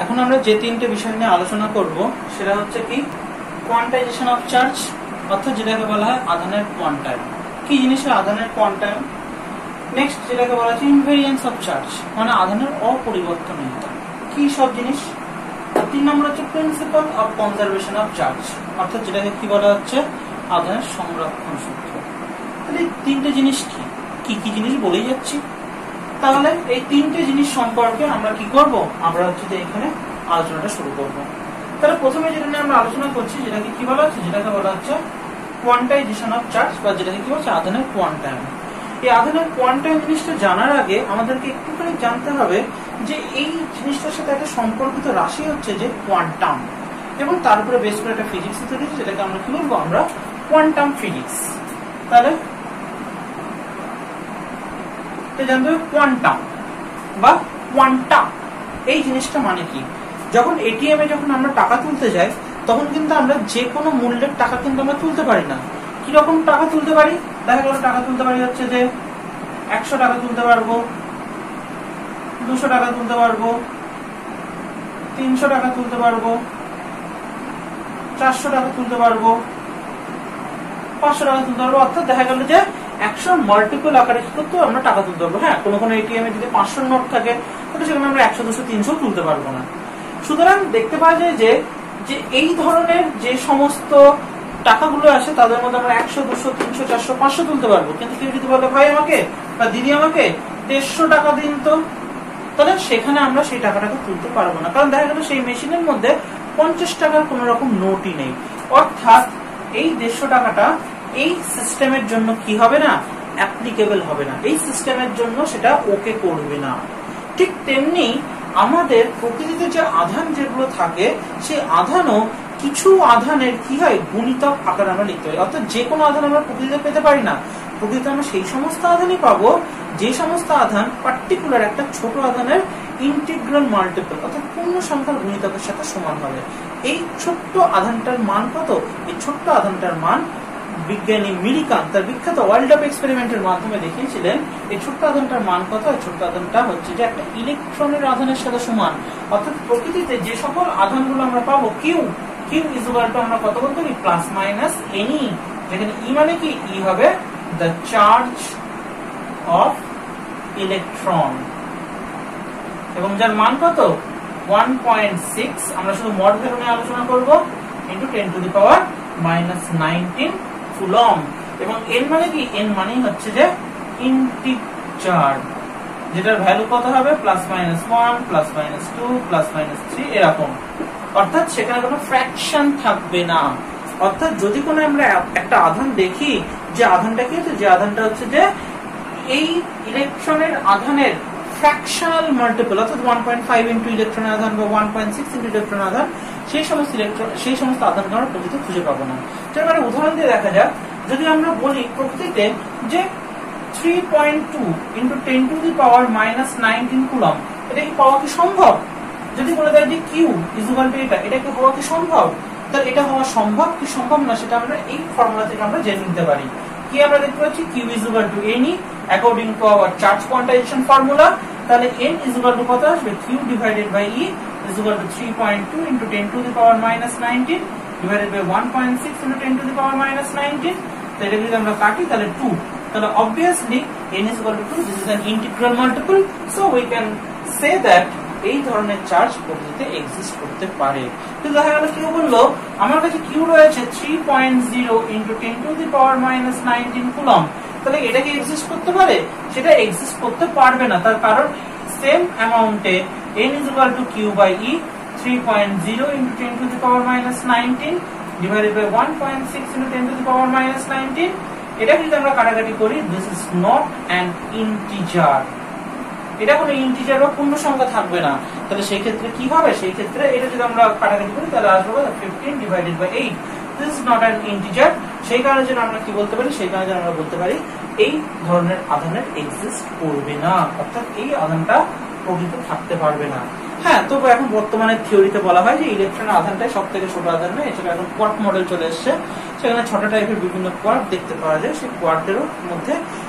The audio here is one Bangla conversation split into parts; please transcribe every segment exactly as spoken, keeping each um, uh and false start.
এখন আমরা যে তিনটে বিষয় নিয়ে আলোচনা করব সেটা হচ্ছে কি কোয়ান্টাইজেশন অফ চার্জ, অর্থাৎ যেটাকে বলা হয় আধানের কোয়ান্টাইম। কি জিনিস আধানের কোয়ান্টাইম? নেক্সট যেটাকে বলা হচ্ছে ইনভেরিয়েন্স অফ চার্জ, মানে আধানের অপরিবর্তনীয়তা। কি সব জিনিস? তিন নম্বর হচ্ছে principle of conservation of charge, অর্থাৎ যেটাকে কি বলা হচ্ছে আধানের সংরক্ষণ সূত্র। তাহলে তিনটে জিনিস কি কি কি জিনিস বলেই যাচ্ছি। তাহলে এই তিনটে জিনিস সম্পর্কে আমরা কি করব, আমরা হচ্ছে যে এখানে আলোচনাটা শুরু করব। তাহলে প্রথমে যেটা নিয়ে আমরা আলোচনা করছি যেটাকে কি বলা হচ্ছে, যেটাকে বলা হচ্ছে কোয়ান্টাইজেশন অফ চার্জ, বা যেটাকে কি বলছে আধানের কোয়ান্টাইম। এই আধানের কোয়ান্টাইম জিনিসটা জানার আগে আমাদেরকে একটুখানি জানতে হবে যে এই জিনিসটার সাথে একটা সম্পর্কিত রাশি হচ্ছে যে কোয়ান্টাম, এবং তার উপরে বেস করে একটা ফিজিক্স তৈরি, যেটাকে আমরা কি বলবো, আমরা কোয়ান্টাম ফিজিক্স। তাহলে জানতে হবে কোয়ান্টাম বা কোয়ান্টাম এই জিনিসটা মানে কি। যখন এটিএম এ যখন আমরা টাকা তুলতে যাই তখন কিন্তু আমরা যে কোনো মূল্যের টাকা কিন্তু আমরা তুলতে পারি না। কিরকম টাকা তুলতে পারি? দেখা গেল টাকা তুলতে পারি হচ্ছে যে একশো টাকা তুলতে পারবো, দুশো টাকা তুলতে পারবো, তিনশো টাকা তুলতে পারবো, চারশো টাকা তুলতে পারবো, পাঁচশো টাকা তুলতে পারবো। অর্থাৎ দেখা গেল যে একশো মাল্টিপল আকারে কি করতে আমরা টাকা তুলতে পারবো। হ্যাঁ, কোনো কোনো এটিএম এ যদি পাঁচশো নোট থাকে তাহলে সেখানে আমরা একশো দুশো তিনশো তুলতে পারবো না। সুতরাং দেখতে পাওয়া যায় যে যে এই ধরনের যে সমস্ত টাকাগুলো আসে তাদের মধ্যে আমরা একশো দুশো তিনশো চারশো পাঁচশো তুলতে পারবো। কিন্তু কেউ যদি বলে ভাই আমাকে বা দিদি আমাকে দেড়শো টাকা দিন তো, তাহলে সেখানে আমরা সেই টাকাটাকে তুলতে পারবো না, কারণ দেখা গেল সেই মেশিনের মধ্যে পঞ্চাশ টাকার কোন রকম নোটই নেই। অর্থাৎ এই দেড়শো টাকাটা এই সিস্টেমের জন্য কি হবে না, অ্যাপ্লিকেবল হবে না, এই সিস্টেমের জন্য সেটা ওকে করবে না। ঠিক তেমনি আমাদের প্রকৃতিতে যে আধান যেগুলো থাকে সেই আধানও কিছু আধানের কি হয় গুণিতক আকারে আমরা লিখতে পারি। অর্থাৎ যে কোনো আধান আমরা প্রকৃতিতে পেতে পারি না, প্রকৃতিতে আমরা সেই সমস্ত আধানই পাবো যে সমস্ত আধান পার্টিকুলার একটা ছোট আধানের ইন্টিগ্রাল মাল্টিপল অর্থাৎ পূর্ণ সংখ্যার গুণিতকের সাথে সমান হবে। এই ছোট্ট আধানটার মান কত? এই ছোট্ট আধানটার মান বিজ্ঞানী মিলিকান তার বিখ্যাত ওয়ার্ল্ড অফ এক্সপেরিমেন্টের মাধ্যমে দেখিয়েছিলেন। এই ছোট্ট আধানটার মান কত? এই ছোট্ট আধানটা হচ্ছে যে একটা ইলেকট্রনের আধানের সাথে সমান। অর্থাৎ প্রকৃতিতে যে সকল আধানগুলো আমরা পাবো Q Q is equal to আমরা কত বলতে পারি প্লাস মাইনাস এনি, যেখানে ই মানে কি, ই হবে দ্য চার্জ অফ ইলেকট্রন, এবং যার মান কত ওয়ান পয়েন্ট সিক্স। আমরা শুধু মড ভ্যালু নিয়ে আলোচনা করব, into ten to the power minus nineteen coulomb. এবং এন মানে কি, এন মানেই হচ্ছে যে ইন্টিজার, যেটার ভ্যালু কত হবে plus minus one, plus minus two, plus minus three, এরকম। অর্থাৎ সেখানে কোনো ফ্র্যাকশন থাকবে না। অর্থাৎ যদি কোনো আমরা একটা আধান দেখি যে আধানটা কি হচ্ছে, যে আধানটা হচ্ছে যে এই ইলেকট্রনের আধানের ফ্র্যাকশনাল মাল্টিপল, অর্থাৎ ওয়ান পয়েন্ট ফাইভ ইন্টু ইলেকট্রনের আধান বা ওয়ান পয়েন্ট সিক্স ইন্টু ইলেকট্রনের আধান, সেই সমস্ত ইলেকট্রন সেই সমস্ত আধানকে আমরা প্রকৃতিতে খুঁজে পাবো না। যেমন একটা উদাহরণ দিয়ে দেখা যাক, যদি আমরা বলি প্রকৃতিতে যে three point two into ten to the power minus nineteen coulomb, এটা কি পাওয়া কি সম্ভব? যদি বলে দেয় যে কিউ ইজ ইকুয়াল টু এটা, এটা কি হওয়া কি সম্ভব? তাহলে এটা হওয়া সম্ভব কি সম্ভব না সেটা আমরা এই ফর্মুলা থেকে আমরা জেনে নিতে পারি। কি আমরা দেখতে পাচ্ছি, Q is equal to n e according to our charge quantization formula. তাহলে এন ইজ ইকুয়াল টু কত আসবে, Q divided by e is equal to three point two into ten to the power minus nineteen divided by one point six into ten to the power minus nineteen. তো এটা যদি আমরা কাটি তাহলে টু, তাহলে obviously n is equal to two. This is an integral multiple, so we can say that এই ধরনের চার্জ প্রকৃতিতে এক্সিস্ট করতে পারে। তো দেখা গেল কেউ বললো আমার কাছে কিউ রয়েছে three point zero into ten to the power minus nineteen coulomb, তাহলে এটা কি এক্সিস্ট করতে পারে? সেটা এক্সিস্ট করতে পারবে না। তার কারণ সেম অ্যামাউন্টে n is equal to q by e, three point zero into ten to the power minus nineteen divided by one point six into ten to the power minus nineteen. এটা যদি আমরা কাটাকাটি করি, this is not an integer, এটা কোনো ইন্টিজার বা পূর্ণ সংখ্যা থাকবে না। তাহলে সেই ক্ষেত্রে কি হবে, সেই ক্ষেত্রে এটা যদি আমরা কাটাকাটি করি তাহলে আসবে fifteen divided by eight. This is not an integer. সেই কারণে যেন আমরা কি বলতে পারি, সেই কারণে যেন আমরা বলতে পারি এই ধরনের আধানের এক্সিস্ট করবে না, অর্থাৎ এই আধানটা প্রকৃতিতে থাকতে পারবে না। হ্যাঁ, তবে এখন বর্তমানে থিওরিতে বলা হয় যে ইলেকট্রনের আধানটাই সব থেকে ছোট আধান নয়, এছাড়া এখন কোয়ার্ক মডেল চলে এসছে, সেখানে ছটা টাইপের বিভিন্ন কোয়ার্ক দেখতে পাওয়া যায়। সেই কোয়ার্কেরও মধ্যে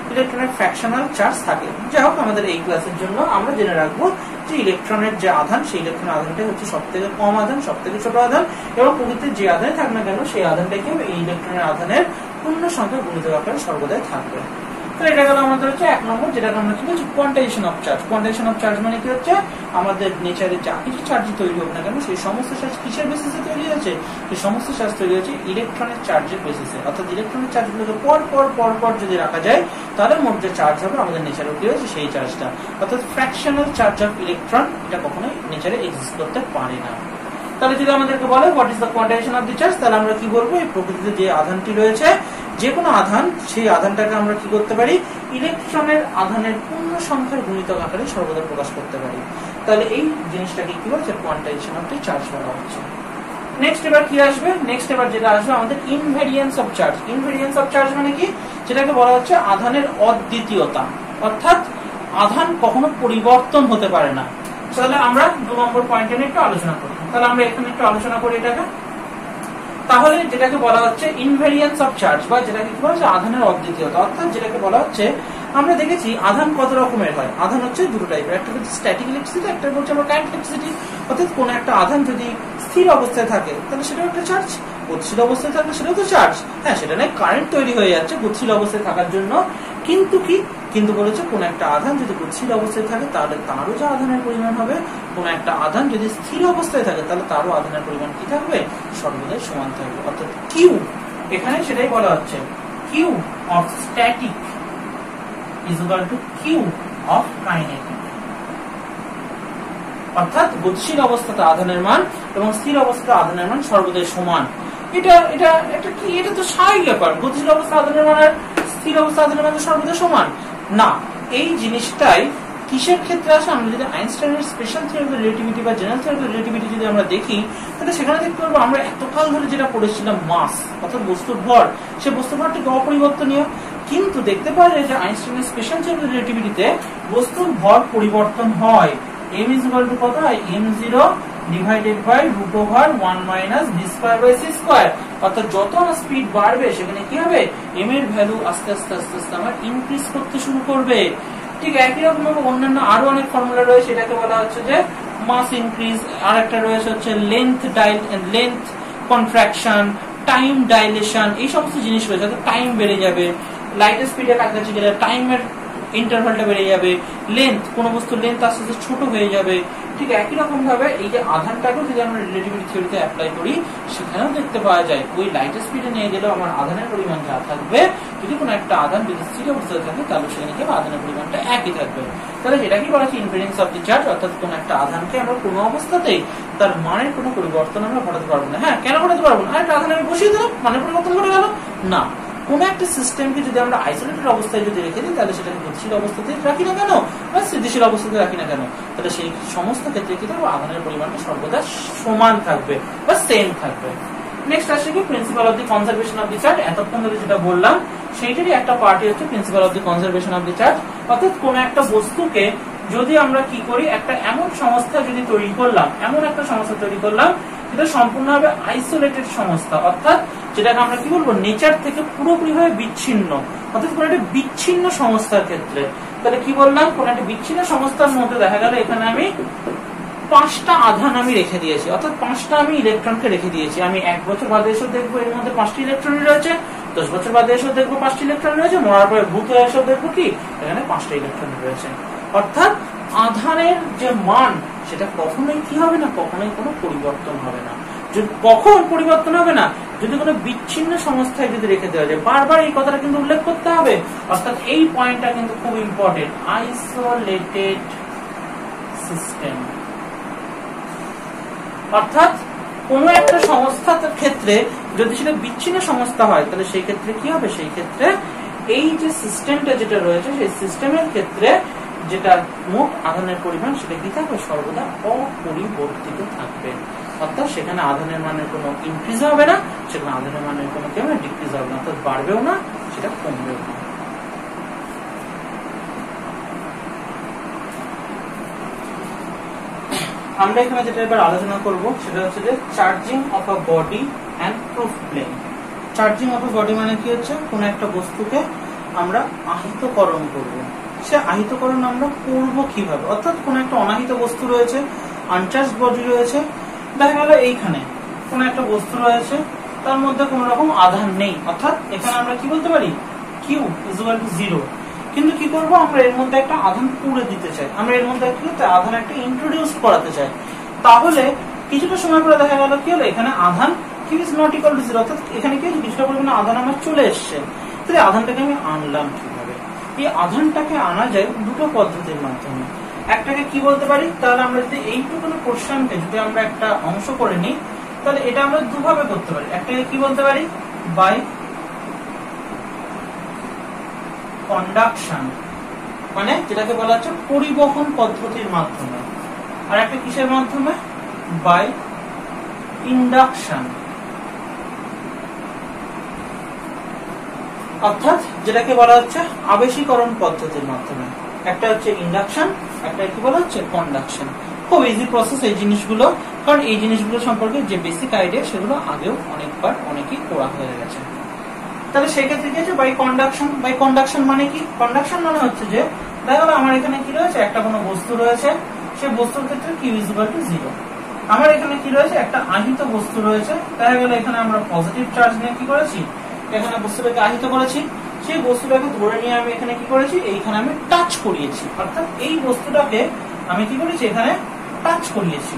ইলেকট্রনের ফ্র্যাকশনাল চার্জ থাকে। যাই হোক, আমাদের এই ক্লাসের জন্য আমরা জেনে রাখবো যে ইলেকট্রনের যে আধান, সেই ইলেকট্রনের আধানটাই হচ্ছে সব থেকে কম আধান, সব থেকে ছোট আধান, এবং প্রকৃতির যে আধানে থাক না কেন সেই আধানটাকে এই ইলেকট্রনের আধানের পূর্ণ সংখ্যা গুণিতক আকারে সর্বদাই থাকবে। তাহলে এটা গেল আমাদের হচ্ছে এক নম্বর, যেটাকে আমরা কি বলছি quantization of charge. Quantization of charge মানে কি হচ্ছে, আমাদের নেচারে যা কিছু চার্জ তৈরি হোক না কেন সেই সমস্ত চার্জ কিসের বেসিসে তৈরি হয়েছে, সেই সমস্ত চার্জ তৈরি হয়েছে ইলেকট্রনের চার্জের বেসিসে। অর্থাৎ ইলেকট্রনের চার্জগুলোকে পর পর পর পর যদি রাখা যায় তাহলে মোট যে চার্জ হবে আমাদের নেচারে কি হয়েছে সেই চার্জটা। অর্থাৎ ফ্র্যাকশনাল চার্জ অফ ইলেকট্রন এটা কখনোই নেচারে এক্সিস্ট করতে পারে না। তাহলে যদি আমাদেরকে বলে what is the quantization of the charge, তাহলে আমরা কি বলবো, এই প্রকৃতিতে যে আধানটি রয়েছে, যে কোনো আধান, সেই আধানটাকে আমরা কি করতে পারি, ইলেকট্রনের আধানের পূর্ণ সংখ্যার গুণিতক আকারে সর্বদা প্রকাশ করতে পারি। তাহলে এই জিনিসটাকে কি বলছে, কোয়ান্টাইজেশন অফ দি চার্জ বলা হচ্ছে। নেক্সট এবার কি আসবে, নেক্সট এবার যেটা আসবে আমাদের invariance of charge. Invariance of charge মানে কি, যেটাকে বলা হচ্ছে আধানের অদ্বিতীয়তা, অর্থাৎ আধান কখনো পরিবর্তন হতে পারে না। তাহলে আমরা দু নম্বর পয়েন্টে নিয়ে একটু আলোচনা করি। তাহলে আমরা এখানে একটু আলোচনা করি এটাকে। তাহলে যেটাকে বলা হচ্ছে ইনভেরিয়েন্স অফ চার্জ, বা যেটাকে কি বলা হচ্ছে আধানের অদ্বিতীয়তা, অর্থাৎ যেটাকে বলা হচ্ছে, আমরা দেখেছি আধান কত রকমের হয়। আধান হচ্ছে দুটো টাইপের, একটা হচ্ছে স্ট্যাটিক ইলেকট্রিসিটি, একটা হচ্ছে আমরা কারেন্ট ইলেকট্রিসিটি। অর্থাৎ কোন একটা আধান যদি স্থির অবস্থায় থাকে তাহলে সেটাও একটা চার্জ, গতিশীল অবস্থায় থাকলে সেটাও তো চার্জ। হ্যাঁ, সেটা নয় কারেন্ট তৈরি হয়ে যাচ্ছে গতিশীল অবস্থায় থাকার জন্য, কিন্তু কি কিন্তু বলেছে কোন একটা আধান যদি গতিশীল অবস্থায় থাকে তাহলে তারও যে আধানের পরিমাণ হবে, কোন একটা আধান যদি স্থির অবস্থায় থাকে তাহলে তারও আধানের পরিমাণ কি থাকবে, সর্বদাই সমান থাকবে। অর্থাৎ কিউ, এখানে সেটাই বলা হচ্ছে, Q of static is equal to Q of kinetic. অর্থাৎ গতিশীল অবস্থাতে আধানের মান এবং স্থির অবস্থাতে আধানের মান সর্বদাই সমান। এটা এটা এটা কি, এটা তো স্বাভাবিক ব্যাপার, গতিশীল অবস্থা আধানের মান আর স্থির অবস্থা আধানের মান সর্বদা সমান না। এই জিনিসটাই কিসের ক্ষেত্রে আসে, আমরা যদি আইনস্টাইনের স্পেশাল থিওরি অফ রিলেটিভিটি বা জেনারেল থিওরি অফ রিলেটিভিটি যদি আমরা দেখি, তাহলে সেখানে দেখতে পারবো আমরা এতকাল ধরে যেটা পড়েছিলাম মাস, অর্থাৎ বস্তুর ভর, সে বস্তুর ভরটিকে অপরিবর্তনীয়। কিন্তু দেখতে পাওয়া যায় যে আইনস্টাইনের স্পেশাল থিওরি অফ রিলেটিভিটিতে বস্তুর ভর পরিবর্তন হয়। m is equal to কত হয়, m zero divided by root over one minus v square by c square। অর্থাৎ যত আমার স্পিড বাড়বে সেখানে কি হবে, m এর ভ্যালু আস্তে আস্তে আস্তে আস্তে আমার ইনক্রিজ করতে শুরু করবে। ঠিক একই রকম ভাবে অন্যান্য আরো অনেক ফর্মুলা রয়েছে, এটাকে বলা হচ্ছে যে মাস ইনক্রিজ, আর একটা রয়েছে হচ্ছে লেন্থ ডাইল লেন্থ কন্ট্রাকশন, টাইম ডাইলেশন, এই সমস্ত জিনিস রয়েছে। টাইম বেড়ে যাবে, লাইটের স্পিডের কাছাকাছি গেলে টাইমের ইন্টারভালটা বেড়ে যাবে, লেন্থ, কোন বস্তুর লেন্থ আস্তে আস্তে ছোট হয়ে যাবে। ঠিক একই রকম ভাবে এই যে আধানটাকেও যদি আমরা রিলেটিভিটি থিওরিতে অ্যাপ্লাই করি, সেখানেও দেখতে পাওয়া যায় ওই লাইটের স্পিডে নিয়ে গেলেও আমার আধানের পরিমাণ যা থাকবে, যদি কোনো একটা আধান যদি স্থির অবস্থায় থাকে তাহলে সেখানে কি আধানের পরিমাণটা একই থাকবে। তাহলে যেটা কি বলা হচ্ছে ইনভেরিয়েন্স অফ দি চার্জ, অর্থাৎ কোন একটা আধানকে আমরা কোনো অবস্থাতেই তার মানের কোনো পরিবর্তন আমরা ঘটাতে পারবো না। হ্যাঁ, কেন ঘটাতে পারবো না, একটা আধান আমি বসিয়ে দিলাম মানের পরিবর্তন ঘটে গেল না। কোন একটা সিস্টেমকে যদি আমরা আইসোলেটেড অবস্থায় যদি রেখে দিই তাহলে সেটাকে গতিশীল অবস্থাতে রাখি না কেন বা স্থিতিশীল অবস্থাতে রাখি না কেন, তাহলে সেই সমস্ত ক্ষেত্রে কি থাকবে, আধানের পরিমাণটা সর্বদা সমান থাকবে বা সেম থাকবে। নেক্সট আসছে কি principle of the conservation of the charge. এতক্ষণ ধরে যেটা বললাম সেইটারই একটা পার্টি হচ্ছে principle of the conservation of the charge. অর্থাৎ কোন একটা বস্তুকে যদি আমরা কি করি, একটা এমন সংস্থা যদি তৈরি করলাম, এমন একটা সংস্থা তৈরি করলাম যেটা সম্পূর্ণভাবে আইসোলেটেড সংস্থা, অর্থাৎ যেটাকে আমরা কি বলবো নেচার থেকে পুরোপুরি ভাবে বিচ্ছিন্ন, অর্থাৎ কোন একটা বিচ্ছিন্ন সংস্থার ক্ষেত্রে, তাহলে কি বললাম, কোন একটা বিচ্ছিন্ন সংস্থার মধ্যে দেখা গেল এখানে আমি পাঁচটা আধান আমি রেখে দিয়েছি, অর্থাৎ পাঁচটা আমি ইলেকট্রনকে রেখে দিয়েছি। আমি এক বছর বাদে এসেও দেখবো এর মধ্যে পাঁচটি ইলেকট্রন রয়েছে, দশ বছর বাদে এসেও দেখবো পাঁচটি ইলেকট্রন রয়েছে, মরার পরে ভূত হয়ে এসেও দেখবো কি এখানে পাঁচটা ইলেকট্রন রয়েছে। অর্থাৎ আধানের যে মান সেটা কখনোই কি হবে না, কখনোই কোনো পরিবর্তন হবে না। কখন পরিবর্তন হবে না, যদি কোনো বিচ্ছিন্ন সংস্থায় যদি রেখে দেওয়া যায়। বারবার এই কথাটা কিন্তু উল্লেখ করতে হবে, অর্থাৎ এই পয়েন্টটা কিন্তু খুব ইম্পর্টেন্ট, আইসোলেটেড সিস্টেম। অর্থাৎ কোন একটা সংস্থার ক্ষেত্রে যদি সেটা বিচ্ছিন্ন সংস্থা হয় তাহলে সেই ক্ষেত্রে কি হবে, সেই ক্ষেত্রে এই যে সিস্টেমটা যেটা রয়েছে সেই সিস্টেমের ক্ষেত্রে যেটা মোট আধানের পরিমাণ সেটা কি থাকবে, সর্বদা অপরিবর্তিত থাকবে। অর্থাৎ সেখানে আধানের মানের কোনো ইনক্রিজ হবে না, সেখানে আধানের মানের কোনো কি হবে, ডিক্রিজ হবে না, অর্থাৎ বাড়বেও না, সেটা কমবেও না। আমরা এখানে যেটা এবার আলোচনা করব সেটা হচ্ছে যে charging of a body and proof plane. Charging of a body মানে কি হচ্ছে, কোন একটা বস্তুকে আমরা আহিতকরণ করব। সে আহিতকরণ আমরা করব কিভাবে, অর্থাৎ কোন একটা অনাহিত বস্তু রয়েছে, আনচার্জড বডি রয়েছে, দেখা গেল এইখানে কোন একটা বস্তু রয়েছে, তার মধ্যে কোন রকম আধান নেই, অর্থাৎ এখানে আমরা কি বলতে পারি Q is equal to zero. কিন্তু কি করব, আমরা এর মধ্যে একটা আধান পুড়ে দিতে চাই, আমরা এর মধ্যে একটা আধান একটা ইন্ট্রোডিউস করাতে চাই। তাহলে কিছুটা সময় পরে দেখা গেল কি হলো, এখানে আধান Q is not equal to zero, অর্থাৎ এখানে কি কিছুটা পরিমাণে আধান আমার চলে এসছে। তাহলে আধানটাকে আমি আনলাম কিভাবে? এই আধানটাকে আনা যায় দুটো পদ্ধতির মাধ্যমে। একটাকে কি বলতে পারি, তাহলে আমরা যদি এইটুকু পোর্শনকে যদি আমরা একটা অংশ করে নিই, তাহলে এটা আমরা দুভাবে করতে পারি। একটাকে কি বলতে পারি, বাই কন্ডাকশন, মানে যেটাকে বলা হচ্ছে পরিবহন পদ্ধতির মাধ্যমে, আর একটা কিসের মাধ্যমে, বাই ইন্ডাকশন, অর্থাৎ যেটাকে বলা হচ্ছে আবেশীকরণ পদ্ধতির মাধ্যমে। একটা হচ্ছে ইন্ডাকশন, একটা কি বলা হচ্ছে কন্ডাকশন। খুব ইজি প্রসেস এই জিনিসগুলো, কারণ এই জিনিসগুলো সম্পর্কে যে বেসিক আইডিয়া সেগুলো আগেও অনেকবার অনেকেই করা হয়ে গেছে। তাহলে সেক্ষেত্রে কি হচ্ছে বাই কন্ডাকশন। বাই কন্ডাকশন মানে কি, কন্ডাকশন মানে হচ্ছে যে দেখা গেল আমার এখানে কি রয়েছে, একটা কোনো বস্তু রয়েছে, সেই বস্তুর ক্ষেত্রে Q is equal to zero. আমার এখানে কি রয়েছে, একটা আহিত বস্তু রয়েছে, দেখা গেল এখানে আমরা পজিটিভ চার্জ নিয়ে কি করেছি, এখানে বস্তুটাকে আহিত করেছি, সেই বস্তুটাকে ধরে নিয়ে আমি এখানে কি করেছি, এইখানে আমি টাচ করিয়েছি, অর্থাৎ এই বস্তুটাকে আমি কি করেছি, এখানে টাচ করিয়েছি,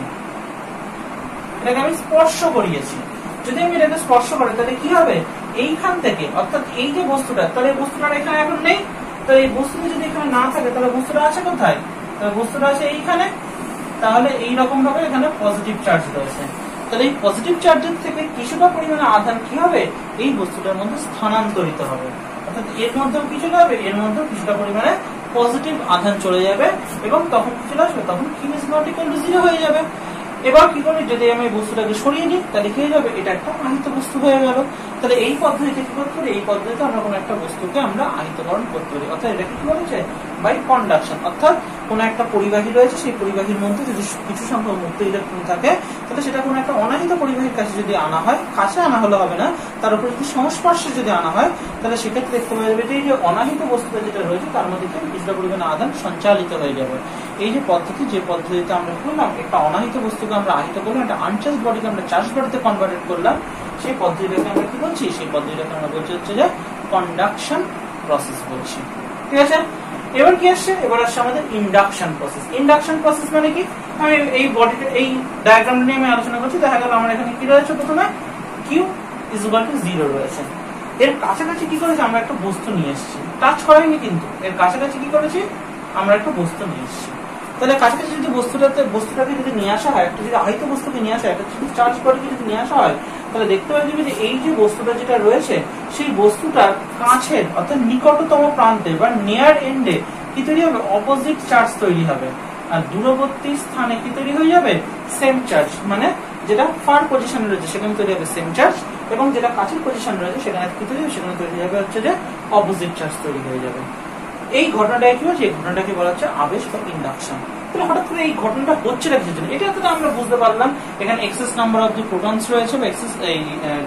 এটাকে আমি স্পর্শ করিয়েছি। যদি আমি এটাকে স্পর্শ করি তাহলে কি হবে, এইখান থেকে অর্থাৎ এই যে বস্তুটা, তাহলে এই বস্তুটা এখানে এখন নেই, তো এই বস্তুটা যদি এখানে না থাকে তাহলে বস্তুটা আছে কোথায়, তাহলে বস্তুটা আছে এইখানে। তাহলে এইরকম ভাবে এখানে পজিটিভ চার্জ রয়েছে, তাহলে এই পজিটিভ চার্জের থেকে কিছুটা পরিমাণে আধান কি হবে, এই বস্তুটার মধ্যে স্থানান্তরিত হবে, অর্থাৎ এর মধ্যেও কি চলে যাবে, এর মধ্যেও কিছুটা পরিমাণে পজিটিভ আধান চলে যাবে, এবং তখন কি চলে আসবে, তখন Q is not equal to zero হয়ে যাবে। এবার কি করি, যদি আমি বস্তুটাকে সরিয়ে নিই তাহলে কি হয়ে যাবে, এটা একটা আহিত বস্তু হয়ে গেল। তাহলে এই পদ্ধতিতে কি করতে পারি, এই পদ্ধতিতে আমরা কোন একটা বস্তুকে আমরা আহিতকরণ করতে পারি, অর্থাৎ এটাকে কি বলা যায় বাই কন্ডাকশন। অর্থাৎ কোন একটা পরিবাহী রয়েছে, সেই পরিবাহীর মধ্যে যদি কিছু সংখ্যক মুক্ত ইলেকট্রন থাকে, তাহলে সেটা কোন একটা অনাহিত পরিবাহীর কাছে যদি আনা হয়, কাছে আনা হলে হবে না, তার উপরে যদি সংস্পর্শে যদি আনা হয়, তাহলে সেক্ষেত্রে দেখতে পাওয়া যাবে যে এই যে অনাহিত বস্তুটা যেটা রয়েছে তার মধ্যে কিছুটা পরিমাণে আধান সঞ্চালিত হয়ে যাবে। এই যে পদ্ধতি, যে পদ্ধতিতে আমরা করলাম, একটা অনাহিত বস্তুকে আমরা আহিত করলাম, একটা আনচার্জ বডিকে আমরা চার্জ বডিতে কনভার্ট করলাম, সেই পদ্ধতিটাকে আমরা কি বলছি, সেই পদ্ধতিটাকে আমরা বলছি হচ্ছে যে কন্ডাকশন প্রসেস বলছি। ঠিক আছে, এবার কি আসছে, এবার আসছে আমাদের ইন্ডাকশন প্রসেস। ইন্ডাকশন প্রসেস মানে কি, আমি এই বডিটা এই ডায়াগ্রামটা নিয়ে আমি আলোচনা করছি। দেখা গেল আমার এখানে কি রয়েছে, প্রথমে Q is equal to zero রয়েছে, এর কাছাকাছি কি করেছি, আমরা একটা বস্তু নিয়ে এসেছি, টাচ করাইনি কিন্তু, এর কাছাকাছি কি করেছি, আমরা একটা বস্তু নিয়ে এসেছি। তাহলে কাছাকাছি যদি বস্তুটাতে বস্তুটাকে যদি নিয়ে আসা হয়, একটা যদি আহিত বস্তুকে নিয়ে আসা হয়, একটা যদি চার্জ বডিকে যদি নিয়ে আসা হয়, তাহলে দেখতে পাওয়া যাবে যে এই যে বস্তুটা যেটা রয়েছে, সেই বস্তুটার কাছের অর্থাৎ নিকটতম প্রান্তে বা নিয়ার এন্ডে কি তৈরি হবে, অপোজিট চার্জ তৈরি হবে, আর দূরবর্তী স্থানে কি তৈরি হয়ে যাবে, সেম চার্জ। মানে যেটা ফার পজিশনে রয়েছে সেখানে তৈরি হবে সেম চার্জ, এবং যেটা কাছের পজিশন রয়েছে সেখানে কি তৈরি হবে, সেখানে তৈরি হবে হচ্ছে যে অপোজিট চার্জ তৈরি হয়ে যাবে। এই ঘটনাটাকে কি হচ্ছে, এই ঘটনাটাকে বলা হচ্ছে আবেশ বা ইন্ডাকশন। তাহলে হঠাৎ করে এই ঘটনাটা হচ্ছে না কিছুর জন্য, এটা তো আমরা বুঝতে পারলাম, এখানে excess number of the protons রয়েছে বা এক্সেস এই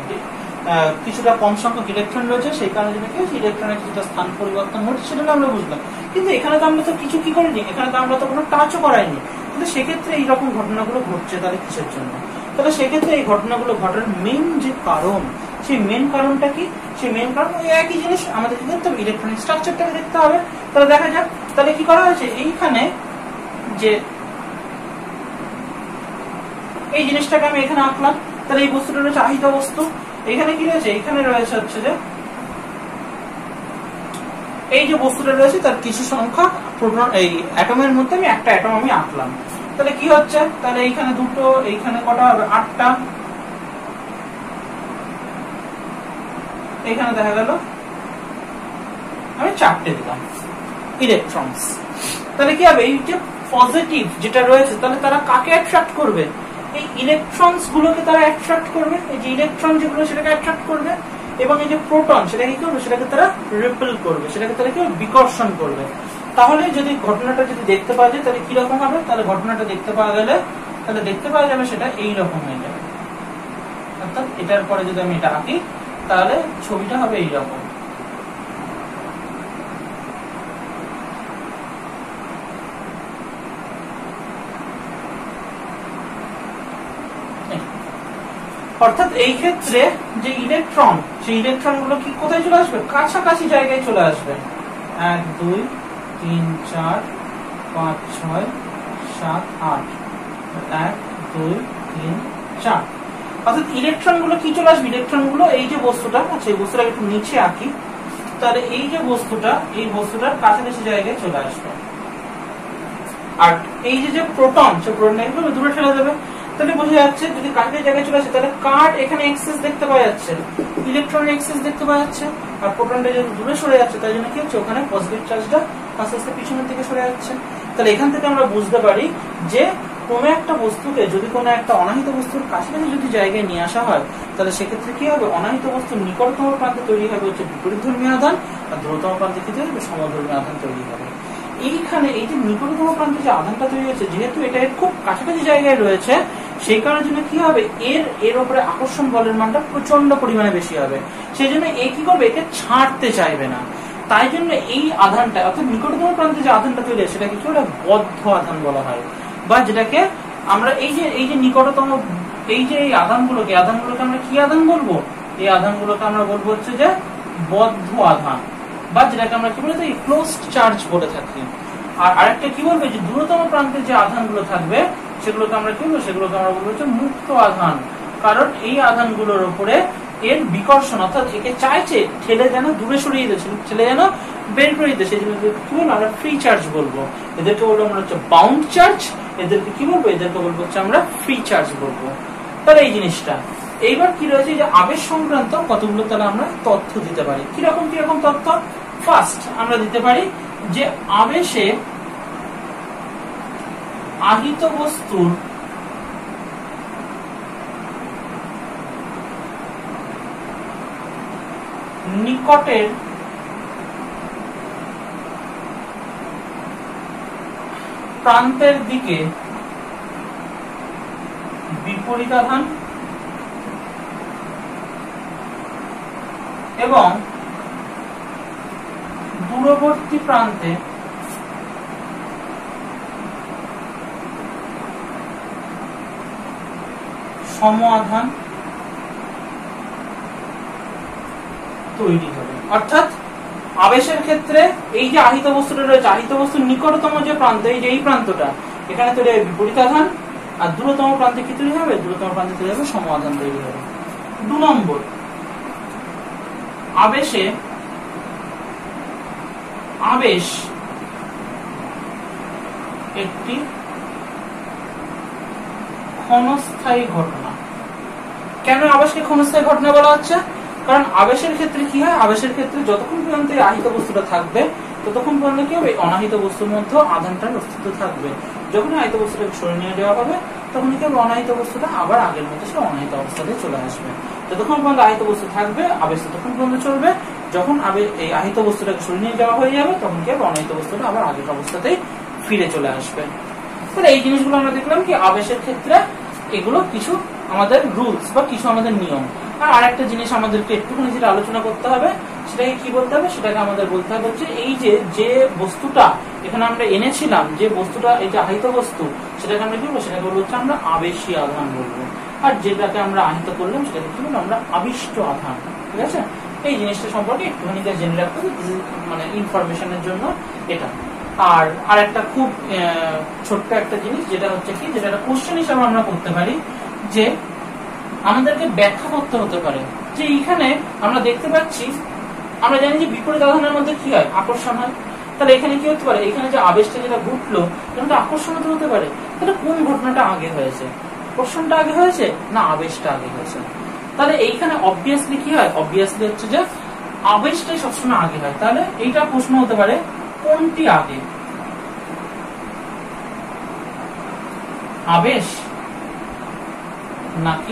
কিছুটা কম সংখ্যক ইলেকট্রন রয়েছে, সেই কারণে যেটা কি হচ্ছে, ইলেকট্রনের কিছুটা স্থান পরিবর্তন হচ্ছে, সেটা আমরা বুঝলাম। কিন্তু এখানে তো আমরা তো কিছু কি করিনি, এখানে তো আমরা তো কোনো টাচও করাইনি, কিন্তু সেক্ষেত্রে এইরকম ঘটনাগুলো ঘটছে তাহলে কিসের জন্য? তাহলে সেক্ষেত্রে এই ঘটনাগুলো ঘটার মেন যে কারণ, সেই মেন কারণটা কি, সেই মেন কারণ ওই একই জিনিস, আমাদের কি দেখতে হবে, ইলেকট্রনিক স্ট্রাকচারটাকে দেখতে হবে। তাহলে দেখা যাক, তাহলে কি করা হয়েছে, এইখানে যে এই জিনিসটাকে আমি এখানে আঁকলাম, তাহলে এই বস্তুটা রয়েছে আহিত বস্তু, এখানে কি রয়েছে, এখানে রয়েছে হচ্ছে যে এই যে বস্তুটা রয়েছে তার কিছু সংখ্যা প্রোটন, এই অ্যাটমের মধ্যে আমি একটা অ্যাটম আমি আঁকলাম, তাহলে কি হচ্ছে, তাহলে এইখানে দুটো, এইখানে কটা হবে, আটটা, এখানে দেখা গেল আমি চারটে দিলাম ইলেকট্রনস। তাহলে কি হবে, এই যে পজিটিভ যেটা রয়েছে, তাহলে তারা কাকে অ্যাট্রাক্ট করবে, এই ইলেকট্রনস গুলোকে তারা অ্যাট্রাক্ট করবে, এই যে ইলেকট্রন যেগুলো সেটাকে অ্যাট্রাক্ট করবে, এবং এই যে প্রোটন সেটাকে কি করবে, সেটাকে তারা রিপেল করবে, সেটাকে তারা কি বিকর্ষণ করবে। তাহলে যদি ঘটনাটা যদি দেখতে পাওয়া যায় তাহলে কিরকম হবে, তাহলে ঘটনাটা দেখতে পাওয়া গেলে তাহলে দেখতে পাওয়া যাবে সেটা এইরকম হয়ে যাবে, অর্থাৎ এটার পরে যদি আমি এটা আঁকি তাহলে ছবিটা হবে এইরকম। অর্থাৎ এই ক্ষেত্রে যে ইলেকট্রন, সেই ইলেকট্রন গুলো কি কোথায় চলে আসবে? কাছাকাছি জায়গায় চলে আসবে। এক দুই তিন চার পাঁচ ছয় সাত আট, এক দুই তিন চার। অর্থাৎ ইলেকট্রন গুলো কি চলে আসবে? ইলেকট্রন গুলো এই যে বস্তুটা, আচ্ছা এই বস্তুটা একটু নিচে আঁকি, তাহলে এই যে বস্তুটা, এই বস্তুটার কাছাকাছি জায়গায় চলে আসবে। আর এই যে যে প্রোটন, সে প্রোটন একদম দূরে ঠেলে দেবে। তাহলে বোঝা যাচ্ছে যদি কাছাকাছি জায়গায় চলে আসে তাহলে কার এখানে এক্সেস দেখতে পাওয়া যাচ্ছে, ইলেকট্রনের এক্সেস দেখতে পাওয়া যাচ্ছে। আর প্রোটনটা যদি দূরে সরে যাচ্ছে তাই জন্য কি হচ্ছে, ওখানে পজিটিভ চার্জটা আস্তে আস্তে পিছনের দিকে সরে যাচ্ছে। তাহলে এখান থেকে আমরা বুঝতে পারি যে কোন একটা বস্তুকে যদি কোনো একটা অনাহিত বস্তুর কাছাকাছি যদি জায়গায় নিয়ে আসা হয় তাহলে সেক্ষেত্রে কি হবে, অনাহিত বস্তুর নিকটতম প্রান্তে তৈরি হবে হচ্ছে বিপরীতধর্মী আধান, আর দূরতম প্রান্তে কি তৈরি হবে, সমধর্মী আধান তৈরি হবে। এইখানে এই যে নিকটতম প্রান্তে যে আধানটা তৈরি হয়েছে, যেহেতু এটা খুব কাছাকাছি জায়গায় রয়েছে, সেই কারণের জন্য কি হবে, এর এর উপরে আকর্ষণ বলের মানটা প্রচন্ড পরিমাণে বেশি হবে। সেই জন্য এ কি করবে, একে ছাড়তে চাইবে না। তাই জন্য এই আধানটা, অর্থাৎ নিকটতম প্রান্তে যে আধানটা তৈরি হয় সেটাকে কি বদ্ধ আধান বলা হয়, বা যেটাকে আমরা এই যে এই যে নিকটতম এই যে এই আধানগুলোকে আধানগুলোকে আমরা কি আধান বলবো, এই আধানগুলোকে আমরা বলবো হচ্ছে যে বদ্ধ আধান, বা যেটাকে আমরা কি বলে থাকি, ক্লোজড চার্জ বলে থাকি। আর আরেকটা কি বলবে, যে দূরতম প্রান্তে যে আধানগুলো থাকবে সেগুলোকে আমরা কি বলবো, সেগুলোকে আমরা বলবো হচ্ছে মুক্ত আধান। কারণ এই আধানগুলোর উপরে এর বিকর্ষণ, অর্থাৎ একে চাইছে ঠেলে যেন দূরে সরিয়ে দিচ্ছে, ঠেলে যেন বের করে দিতে, সেই জন্য কি বলবো আমরা ফ্রি চার্জ বলবো। এদেরকে বলবো আমরা হচ্ছে বাউন্ড চার্জ, এদেরকে কি বলবো, এদেরকে বলবো হচ্ছে আমরা ফ্রি চার্জ বলবো। তাহলে এই জিনিসটা এইবার কি রয়েছে, যে আবেশ সংক্রান্ত কতগুলো তাহলে আমরা তথ্য দিতে পারি। কিরকম কিরকম তথ্য? ফার্স্ট আমরা দিতে পারি যে আবেশে আহিত বস্তুর নিকটের প্রান্তের দিকে বিপরীতাধান এবং দূরবর্তী প্রান্তে সম আধান তৈরি হবে। অর্থাৎ আবেশের ক্ষেত্রে এই যে আহিত বস্তুটা রয়েছে, আহিত বস্তুর নিকটতম যে প্রান্ত, এই যে এই প্রান্তটা, এখানে তৈরি হবে বিপরীত আধান, আর দূরতম প্রান্তে কি তৈরি হবে, দূরতম প্রান্তে তৈরি হবে সম আধান তৈরি হবে। দু নম্বর, আবেশে আবেশ একটি ক্ষণস্থায়ী ঘটনা। কেন আবেশকে ক্ষণস্থায়ী ঘটনা বলা হচ্ছে? কারণ আবেশের ক্ষেত্রে কি হয়, আবেশের ক্ষেত্রে যতক্ষণ পর্যন্ত এই আহিত বস্তুটা থাকবে ততক্ষণ পর্যন্ত কি হবে, অনাহিত বস্তুর মধ্যে আধানটার অস্তিত্ব থাকবে। যখন আহিত বস্তুটাকে সরিয়ে নিয়ে দেওয়া হবে তখন কি হবে, অনাহিত বস্তুটা আবার আগের মতো সে অনাহিত অবস্থাতে চলে আসবে। যতক্ষণ পর্যন্ত আহিত বস্তু থাকবে আবেশ ততক্ষণ পর্যন্ত চলবে, যখন এই আহিত বস্তুটাকে সরিয়ে নিয়ে যাওয়া হয়ে যাবে তখন কি হবে, অনাহিত বস্তুটা আবার আগের অবস্থাতেই ফিরে চলে আসবে। তাহলে এই জিনিসগুলো আমরা দেখলাম কি আবেশের ক্ষেত্রে এগুলো কিছু আমাদের রুলস বা কিছু আমাদের নিয়ম। আর আরেকটা জিনিস আমাদেরকে একটুখানি যেটা আলোচনা করতে হবে সেটাকে কি বলতে হবে, সেটাকে আমাদের বলতে হবে হচ্ছে এই যে যে বস্তুটা এখানে আমরা এনেছিলাম, যে বস্তুটা এই যে আহিত বস্তু, সেটাকে আমরা কি বলবো, সেটাকে বলবো হচ্ছে আমরা আবেশী আধান বলবো। আর যেটাকে আমরা আহিত করলাম সেটাকে কি বলবো, আমরা আবিষ্ট আধান। ঠিক আছে, এই জিনিসটা সম্পর্কে একটুখানি জেনে রাখতে হবে, মানে ইনফরমেশনের জন্য এটা। আর আর একটা খুব ছোট্ট একটা জিনিস যেটা হচ্ছে কি, যেটা একটা কোশ্চেন হিসাবে আমরা করতে পারি, যে আমাদেরকে ব্যাখ্যা করতে হতে পারে যে এইখানে আমরা দেখতে পাচ্ছি, আমরা জানি যে বিপরীত আধানের মধ্যে কি হয়, আকর্ষণ হয়। তাহলে এখানে কি হতে পারে, এখানে যে আবেশটা যেটা ঘটলো সেটা আকর্ষণ হতে পারে। তাহলে কোন ঘটনাটা আগে হয়েছে, আকর্ষণটা আগে হয়েছে না আবেশটা আগে হয়েছে? তাহলে এইখানে অবভিয়াসলি কি হয়, অবভিয়াসলি হচ্ছে যে আবেশটাই সবসময় আগে হয়। তাহলে এইটা প্রশ্ন হতে পারে কোনটি আগে, আবেশ নাকি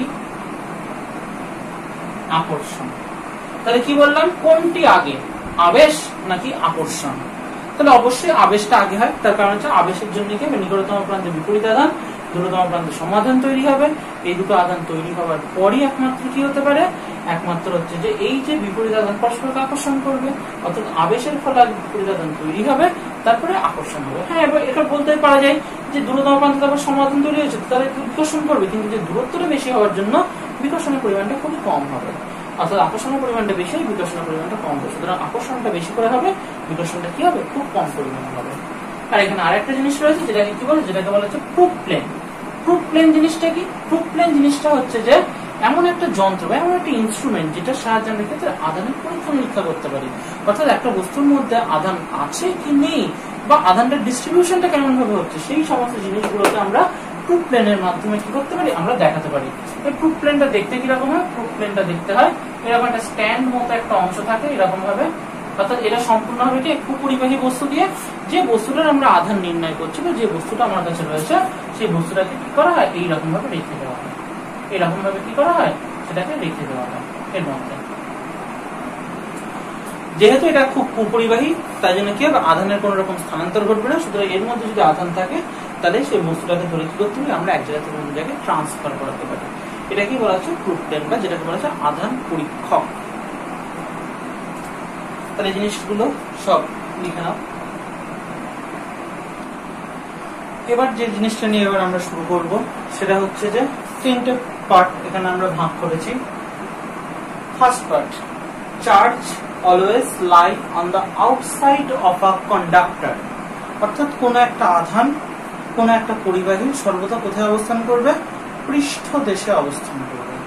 আকর্ষণ? তাহলে কি বললাম, কোনটি আগে, আবেশ নাকি আকর্ষণ? তাহলে অবশ্যই আবেশটা আগে হয়। তার কারণ হচ্ছে আবেশের জন্য কি হবে, নিকটতম প্রান্তে বিপরীত আধান, দূরতম প্রান্তে সমাধান তৈরি হবে। এই দুটো আধান তৈরি হওয়ার পরই একমাত্র কি হতে পারে, একমাত্র হচ্ছে যে এই যে বিপরীত আধান পরস্পরকে আকর্ষণ করবে, অর্থাৎ আবেশের ফলে বিপরীত আধান তৈরি হবে, তারপরে আকর্ষণ হবে। হ্যাঁ, এবার এটা বলতে পারা যায় যে দূরতম প্রান্তে আবার সমাধান তৈরি হয়েছে, তাহলে বিকর্ষণ করবে, কিন্তু যে দূরত্বটা বেশি হওয়ার জন্য বিকর্ষণের পরিমাণটা খুবই কম হবে, অর্থাৎ আকর্ষণের পরিমাণটা বেশি হয়, বিকর্ষণের পরিমাণটা কম হবে। সুতরাং আকর্ষণটা বেশি করে হবে, বিকর্ষণটা কি হবে, খুব কম পরিমাণে হবে। আর এখানে আরেকটা জিনিস রয়েছে যেটাকে কি বলে, যেটাকে বলা হচ্ছে প্রুফ প্লেন। প্রুফ প্লেন জিনিসটা কি? প্রুফ প্লেন জিনিসটা হচ্ছে যে এমন একটা যন্ত্র বা এমন একটা ইনস্ট্রুমেন্ট যেটার সাহায্যে আমরা ক্ষেত্রে আধানের পরীক্ষা নিরীক্ষা করতে পারি। অর্থাৎ একটা বস্তুর মধ্যে আধান আছে কি নেই বা আধানটার ডিস্ট্রিবিউশনটা কেমন ভাবে হচ্ছে, সেই সমস্ত জিনিসগুলোকে আমরা প্রুফ প্লেনের মাধ্যমে কি করতে পারি, আমরা দেখাতে পারি। এই প্রুফ প্লেনটা দেখতে কিরকম হয়? প্রুফ প্লেনটা দেখতে হয় এরকম একটা স্ট্যান্ড মতো একটা অংশ থাকে এরকম ভাবে, অর্থাৎ এটা সম্পূর্ণ হবে কি একটু পরিবাহী বস্তু দিয়ে যে বস্তুটার আমরা আধান নির্ণয় করছি বা যে বস্তুটা আমার কাছে রয়েছে সেই বস্তুটাকে কি করা হয়, এইরকম ভাবে রেখে দেওয়া হয়। এরকম ভাবে কি করা হয়, সেটাকে রেখে দেওয়া হয় এর মধ্যে। যেহেতু এটা খুব কুপরিবাহী তাই জন্য কি হবে, আধানের কোন রকম স্থানান্তর ঘটবে না। সুতরাং এর মধ্যে যদি আধান থাকে তাহলে সেই বস্তুটাকে ধরে কি করতে পারি, আমরা এক জায়গা থেকে অন্য জায়গায় ট্রান্সফার করাতে পারি। এটা কি বলা হচ্ছে প্রুফ প্লেন বা যেটাকে বলা হচ্ছে আধান পরীক্ষক। তাহলে জিনিসগুলো সব লিখে নাও। এবার যে জিনিসটা নিয়ে এবার আমরা শুরু করব সেটা হচ্ছে যে তিনটে পার্ট এখানে আমরা ভাগ করেছি। First part, charge always lie on the outside of a conductor, অর্থাৎ কোন একটা আধান কোন একটা পরিবাহী সর্বদা কোথায় অবস্থান করবে, পৃষ্ঠদেশে অবস্থান করবে।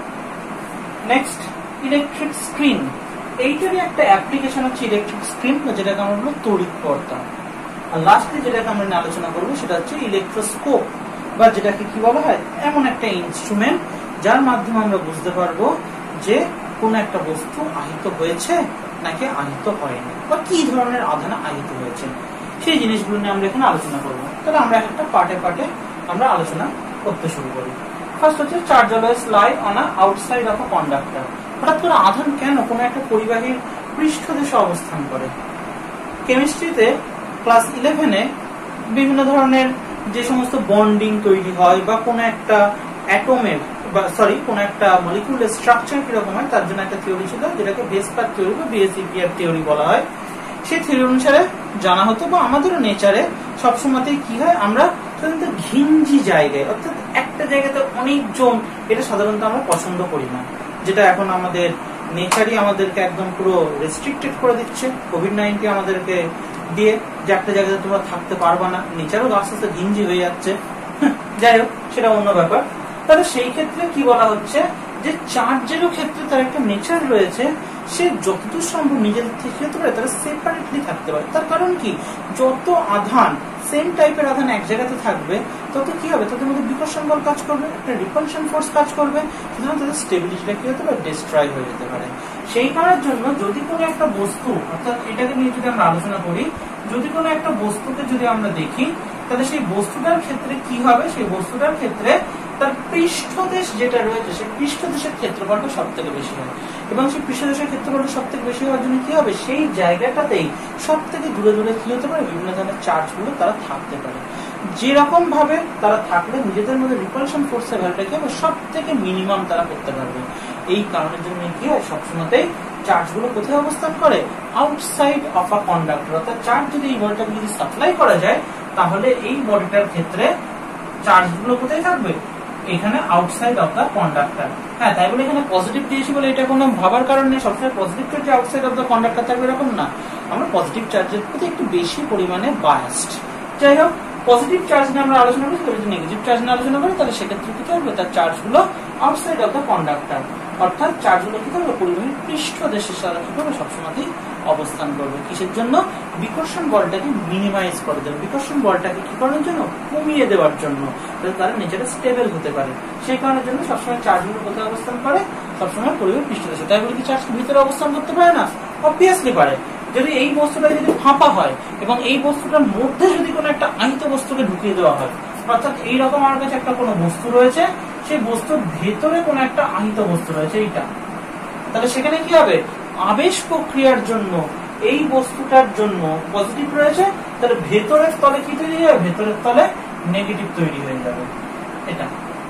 Next, electric screen. এইটারই একটা অ্যাপ্লিকেশন হচ্ছে ইলেকট্রিক স্ক্রিন, যেটাকে আমরা বলবো তড়িৎ পর্দা। আর লাস্টে যেটাকে আমরা আলোচনা করবো সেটা হচ্ছে ইলেকট্রোস্কোপ, বা যেটাকে কি বলা হয়, এমন একটা ইনস্ট্রুমেন্ট যার মাধ্যমে আমরা বুঝতে পারবো যে কোন একটা বস্তু আহিত হয়েছে নাকি আহিত হয়নি, বা কি ধরনের আধান আহিত হয়েছে, সেই জিনিসগুলো নিয়ে আমরা এখানে আলোচনা করবো। তাহলে আমরা একটা পার্টে পার্টে আমরা আলোচনা করতে শুরু করি। ফার্স্ট হচ্ছে charge always lie on a outside of a conductor. হঠাৎ করে আধান কেন কোন একটা পরিবাহীর পৃষ্ঠদেশে অবস্থান করে? কেমিস্ট্রিতে ক্লাস ইলেভেনে বিভিন্ন ধরনের যে সমস্ত বন্ডিং তৈরি হয় বা কোন একটা অ্যাটমের বা সরি কোন একটা মলিকিউলের স্ট্রাকচার কিরকম হয় তার জন্য একটা থিওরি ছিল যেটাকে বেসপার থিওরি বা বিএসইপিআর থিওরি বলা হয়। সেই থিওরি অনুসারে জানা হতো বা আমাদেরও নেচারে সবসময়তেই কি হয়, আমরা সাধারণত ঘিঞ্জি জায়গায়, অর্থাৎ একটা জায়গাতে অনেক জন, এটা সাধারণত আমরা পছন্দ করি না, যেটা এখন আমাদের নেচারই আমাদেরকে একদম পুরো রেস্ট্রিক্টেড করে দিচ্ছে। কোভিড নাইনটিন আমাদেরকে দিয়ে যে একটা জায়গাতে তোমরা থাকতে পারবা না, নেচারও আস্তে আস্তে ঘিঞ্জি হয়ে যাচ্ছে। যাই হোক, সেটা অন্য ব্যাপার। তাহলে সেই ক্ষেত্রে কি বলা হচ্ছে যে চার্জেরও ক্ষেত্রে তার একটা নেচার রয়েছে, সে যতদূর সম্ভব নিজেদের থেকে হতে পারে তারা সেপারেটলি থাকতে পারে। তার কারণ কি, যত আধান সেম টাইপের আধান এক জায়গাতে থাকবে তত কি হবে, তাদের মধ্যে বিকর্ষণ বল কাজ করবে, একটা রিপালশন ফোর্স কাজ করবে, সুতরাং তাদের স্টেবিলিটিটা কি হতে পারে, ডিস্ট্রয় হয়ে যেতে পারে। সেই কারণের জন্য যদি কোনো একটা বস্তু, অর্থাৎ এটাকে নিয়ে যদি আমরা আলোচনা করি, যদি কোনো একটা বস্তুকে যদি আমরা দেখি তাহলে সেই বস্তুটার ক্ষেত্রে কি হবে, সেই বস্তুটার ক্ষেত্রে তার পৃষ্ঠদেশ যেটা রয়েছে সেই পৃষ্ঠদেশের ক্ষেত্রফলটা সব থেকে বেশি হয়, এবং সেই পৃষ্ঠদেশের ক্ষেত্রফলটা সব থেকে বেশি হওয়ার জন্য কি হবে, সেই জায়গাটাতেই সব থেকে দূরে দূরে কি হতে পারে, বিভিন্ন ধরনের চার্জ গুলো তারা থাকতে পারে। যেরকম ভাবে তারা থাকলে নিজেদের মধ্যে রিপালশন ফোর্সের ভ্যালুটা কি হবে, সব থেকে মিনিমাম তারা করতে পারবে। এই কারণের জন্য কি হয়, সবসময়তেই চার্জ গুলো কোথায় অবস্থান করে, আউটসাইড অফ আ কন্ডাক্টর। অর্থাৎ চার্জ যদি এই বডিটাকে যদি সাপ্লাই করা যায় তাহলে এই বডিটার ক্ষেত্রে চার্জ গুলো কোথায় থাকবে, এখানে আউটসাইড অফ দা কন্ডাক্টর। হ্যাঁ, তাই বলে এখানে পজিটিভ দিয়েছি বলে এটা কোনো ভাবার কারণ নেই, সবসময় positive charge outside of the conductor থাকবে এরকম না। আমরা পজিটিভ চার্জের প্রতি একটু বেশি পরিমাণে বায়াসড। যাই হোক, পজিটিভ চার্জ নিয়ে আমরা আলোচনা করি, যদি নেগেটিভ চার্জ নিয়ে আলোচনা করি তাহলে সেক্ষেত্রে কি করবে, তার চার্জ গুলো আউটসাইড অফ দা কন্ডাক্টর, অর্থাৎ চার্জ গুলো কি করবে, পরিবাহীর পৃষ্ঠদেশের সাথে কি করবে, সবসময়তেই অবস্থান করবে। কিসের জন্য, বিকর্ষণ বলটাকে মিনিমাইজ করে দেবে, বিকর্ষণ বলটাকে কি করার জন্য, কমিয়ে দেওয়ার জন্য, যাতে তারা নিজেরা স্টেবল হতে পারে। সেই কারণের জন্য সবসময় চার্জ গুলো কোথায় অবস্থান করে, সবসময় পরিবাহীর পৃষ্ঠদেশে। তাই বলে কি চার্জ ভিতরে অবস্থান করতে পারে না? অবভিয়াসলি পারে। যদি এই বস্তুটা যদি ফাঁপা হয় এবং এই বস্তুটার মধ্যে যদি কোনো একটা আহিত বস্তুকে ঢুকিয়ে দেওয়া হয়, অর্থাৎ এইরকম আমার কাছে একটা কোনো বস্তু রয়েছে, সেই বস্তুর ভেতরে কোনো একটা আহিত বস্তু রয়েছে এইটা, তাহলে সেখানে কি হবে, আবেশ প্রক্রিয়ার জন্য এই বস্তুটার জন্য পজিটিভ রয়েছে, তাহলে ভেতরের তলে কি তৈরি হবে, ভেতরের তলে নেগেটিভ তৈরি হয়ে যাবে। এটা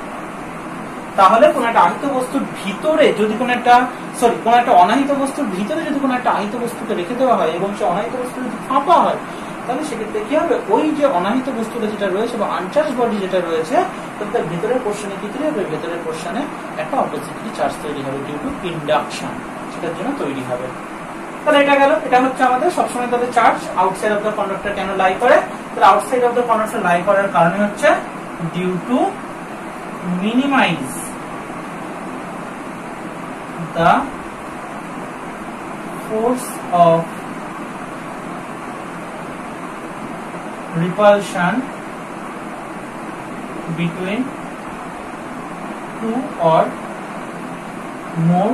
তাহলে কোন একটা আহিত বস্তুর ভিতরে যদি কোন একটা সরি কোন একটা অনাহিত বস্তুর ভিতরে যদি কোন একটা আহিত বস্তুকে রেখে দেওয়া হয় এবং সে অনাহিত বস্তু যদি ফাঁপা হয়, তাহলে সেক্ষেত্রে কি হবে, ওই যে অনাহিত বস্তুটা যেটা রয়েছে বা আনচার্জ বডি যেটা রয়েছে তাহলে তার ভেতরের পোর্শনে কি তৈরি হবে, ভেতরের পোর্শনে একটা অপোজিটলি চার্জ তৈরি হবে ডিউ টু ইন্ডাকশন, সেটার জন্য তৈরি হবে। তাহলে এটা গেল, এটা হচ্ছে আমাদের সবসময় তাদের charge outside of the conductor কেন লাই করে, তাহলে outside of the conductor lie করার কারণে হচ্ছে due to minimize the force of repulsion between two or more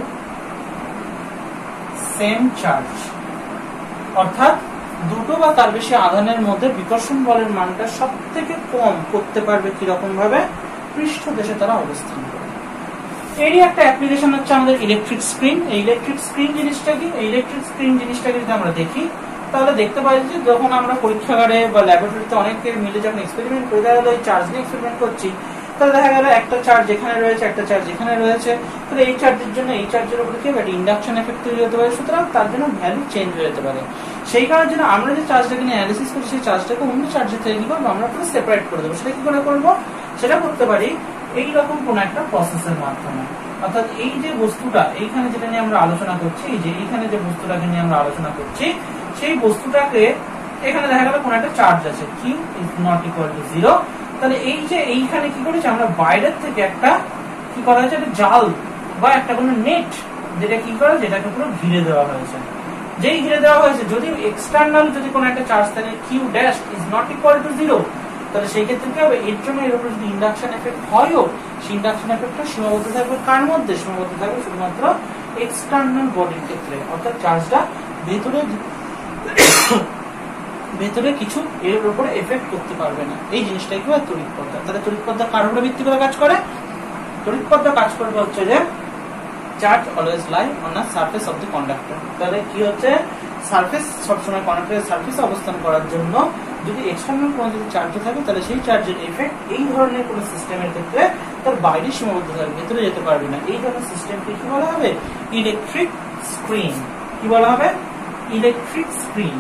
same charge, অর্থাৎ দুটো বা তার বেশি আধানের মধ্যে বিকর্ষণ বলের মানটা সব থেকে কম করতে পারবে কিরকম ভাবে, পৃষ্ঠদেশে তারা অবস্থান করে। এরই একটা অ্যাপ্লিকেশন হচ্ছে আমাদের ইলেকট্রিক স্ক্রিন। এই ইলেকট্রিক স্ক্রিন জিনিসটা কি, এই ইলেকট্রিক স্ক্রিন জিনিসটাকে যদি আমরা দেখি তাহলে দেখতে পাই যে যখন আমরা পরীক্ষাগারে বা ল্যাবরেটরিতে অনেকে মিলে যখন এক্সপেরিমেন্ট করে, দেখা গেল এই চার্জ নিয়ে এক্সপেরিমেন্ট করছি, তাহলে দেখা গেল একটা চার্জ এখানে রয়েছে, একটা চার্জ এখানে রয়েছে, তাহলে এই চার্জের জন্য এই চার্জের উপরে কি একটা ইন্ডাকশন এফেক্ট তৈরি হতে পারে, সুতরাং তার জন্য ভ্যালু চেঞ্জ হয়ে যেতে পারে। সেই কারণের জন্য আমরা যে চার্জটাকে নিয়ে অ্যানালিসিস করি, সেই চার্জটাকে অন্য চার্জের থেকে কি করবো, আমরা পুরো সেপারেট করে দেবো। সেটা কি করে করবো, সেটা করতে পারি এইরকম কোন একটা প্রসেসের মাধ্যমে। অর্থাৎ এই যে বস্তুটা এইখানে যেটা নিয়ে আমরা আলোচনা করছি, এই যে এইখানে যে বস্তুটাকে নিয়ে আমরা আলোচনা করছি, সেই বস্তুটাকে এখানে দেখা গেল কোন একটা চার্জ আছে, Q is not equal to zero. তাহলে এই যে এইখানে কি করেছে, আমরা বাইরের থেকে একটা কি করা হয়েছে, একটা জাল বা একটা কোনো নেট, যেটা কি করে, যেটাকে পুরো ঘিরে দেওয়া হয়েছে। যেই ঘিরে দেওয়া হয়েছে, যদি এক্সটার্নাল যদি কোনো একটা চার্জ থাকে Q dash is not equal to zero, তাহলে সেই ক্ষেত্রে কি হবে, এর জন্য এর উপরে যদি ইন্ডাকশন এফেক্ট হয়ও, সেই ইন্ডাকশন এফেক্টটা সীমাবদ্ধ থাকবে কার মধ্যে, সীমাবদ্ধ থাকবে শুধুমাত্র এক্সটার্নাল বডির ক্ষেত্রে, অর্থাৎ চার্জটা ভেতরে ভেতরে কিছু এর উপরে এফেক্ট করতে পারবে না। এই জিনিসটাই কি হয়, তড়িৎ পর্দা। তাহলে তড়িৎ পর্দা কার উপরে ভিত্তি করে কাজ করে, তড়িৎ পর্দা কাজ করবে হচ্ছে যে charge always lie on a surface of the conductor. তাহলে কি হচ্ছে, সারফেস সবসময় কন্ডাক্টরের সারফেসে অবস্থান করার জন্য যদি এক্সটার্নাল কোনো যদি চার্জ থাকে, তাহলে সেই চার্জের এফেক্ট এই ধরনের কোনো সিস্টেমের ক্ষেত্রে তার বাইরে সীমাবদ্ধ থাকবে, ভেতরে যেতে পারবে না। এই ধরনের সিস্টেমকে কি বলা হবে, ইলেকট্রিক স্ক্রিন। কি বলা হবে, ইলেকট্রিক স্ক্রিন।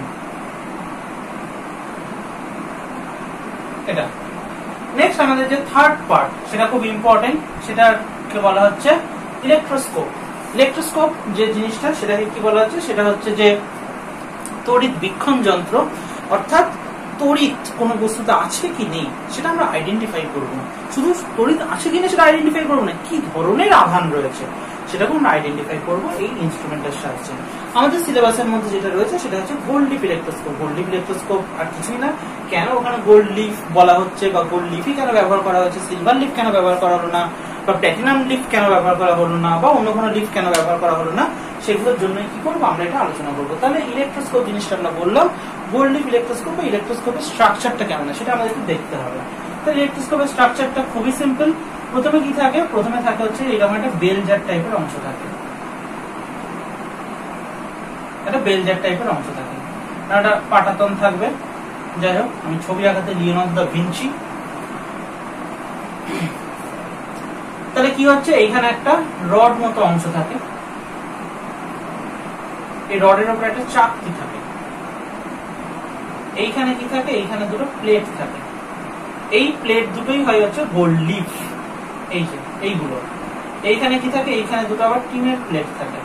এটা নেক্সট আমাদের যে থার্ড পার্ট, সেটা খুব ইম্পর্টেন্ট, সেটাকে বলা হচ্ছে ইলেকট্রোস্কোপ। ইলেকট্রোস্কোপ যে জিনিসটা, সেটাকে কি বলা হচ্ছে, সেটা হচ্ছে যে তড়িৎ বীক্ষণ যন্ত্র। অর্থাৎ তড়িৎ কোন বস্তুতে আছে কি নেই সেটা আমরা আইডেন্টিফাই করব না, শুধু তড়িৎ আছে কিনা সেটা আইডেন্টিফাই করবো না, কি ধরনের আধান রয়েছে সেটাকে আমরা আইডেন্টিফাই করবো এই ইনস্ট্রুমেন্টের সাহায্যে। আমাদের সিলেবাসের মধ্যে যেটা রয়েছে সেটা হচ্ছে gold leaf electroscope. Gold leaf electroscope আর কিছুই না, কেন ওখানে গোল্ড লিফ বলা হচ্ছে বা গোল্ড লিফই কেন ব্যবহার করা হচ্ছে, সিলভার লিফ কেন ব্যবহার করা হলো না, বা প্ল্যাটিনাম লিফ কেন ব্যবহার করা হলো না, বা অন্য কোনো লিফ কেন ব্যবহার করা হলো না, সেগুলোর জন্য কি করবো আমরা এটা আলোচনা করবো। তাহলে ইলেকট্রোস্কোপ জিনিসটা আমরা বললাম, গোল্ড লিফ ইলেকট্রোস্কোপ বা ইলেকট্রোস্কোপের স্ট্রাকচারটা কেমন সেটা আমাদেরকে দেখতে হবে। তো ইলেকট্রোস্কোপের স্ট্রাকচারটা খুবই সিম্পল। প্রথমে কি থাকে, প্রথমে থাকে হচ্ছে এরকম একটা বেল জার টাইপের অংশ থাকে, একটা বেল জার টাইপের অংশ থাকে, একটা পাটাতন থাকবে। যাই হোক, আমি ছবি আঁকাতে লিওনার্দো দা ভিঞ্চি। তাহলে কি হচ্ছে, এইখানে একটা রড মতো অংশ থাকে, এই রডের উপর একটা চাকতি থাকে, এইখানে কি থাকে, এইখানে দুটো প্লেট থাকে, এই প্লেট দুটোই হয় হচ্ছে গোল্ড লিফ। এই যে এইগুলো, এইখানে কি থাকে, এইখানে দুটো আবার টিনের প্লেট থাকে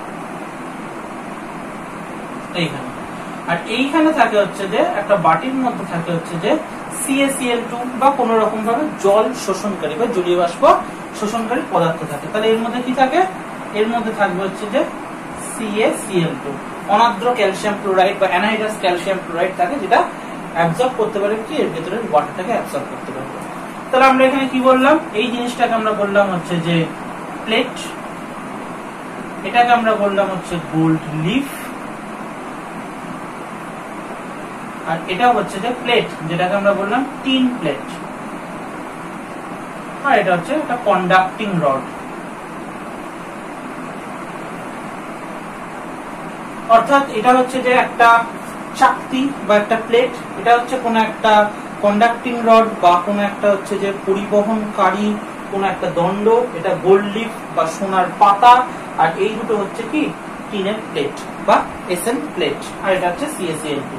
এইখানে, আর এইখানে থাকে হচ্ছে যে একটা বাটির মধ্যে থাকে হচ্ছে যে C A C L two বা কোন রকম ভাবে জল শোষণকারী বা জলীয় বাষ্প শোষণকারী পদার্থ থাকে। তাহলে এর মধ্যে কি থাকে, এর মধ্যে থাকবে হচ্ছে যে C A C L two, অনার্দ্র ক্যালসিয়াম ক্লোরাইড বা অ্যানাইডাস ক্যালসিয়াম ক্লোরাইড থাকে, যেটা অ্যাবজর্ব করতে পারে কি এর ভেতরের ওয়াটারটাকে অ্যাবজর্ব করতে পারবে। তাহলে আমরা এখানে কি বললাম, এই জিনিসটাকে আমরা বললাম হচ্ছে যে প্লেট, এটাকে আমরা বললাম হচ্ছে গোল্ড লিফ, আর এটা হচ্ছে যে প্লেট, যেটাকে আমরা বললাম টিন প্লেট, আর এটা হচ্ছে একটা কন্ডাক্টিং রড। অর্থাৎ এটা হচ্ছে যে একটা চাকতি বা একটা প্লেট, এটা হচ্ছে কোন একটা কন্ডাক্টিং রড বা কোন একটা হচ্ছে যে পরিবহনকারী কোন একটা দণ্ড, এটা গোল্ড লিফ বা সোনার পাতা, আর এই দুটো হচ্ছে কি টিনের প্লেট বা এসএন প্লেট, আর এটা হচ্ছে C A C L two.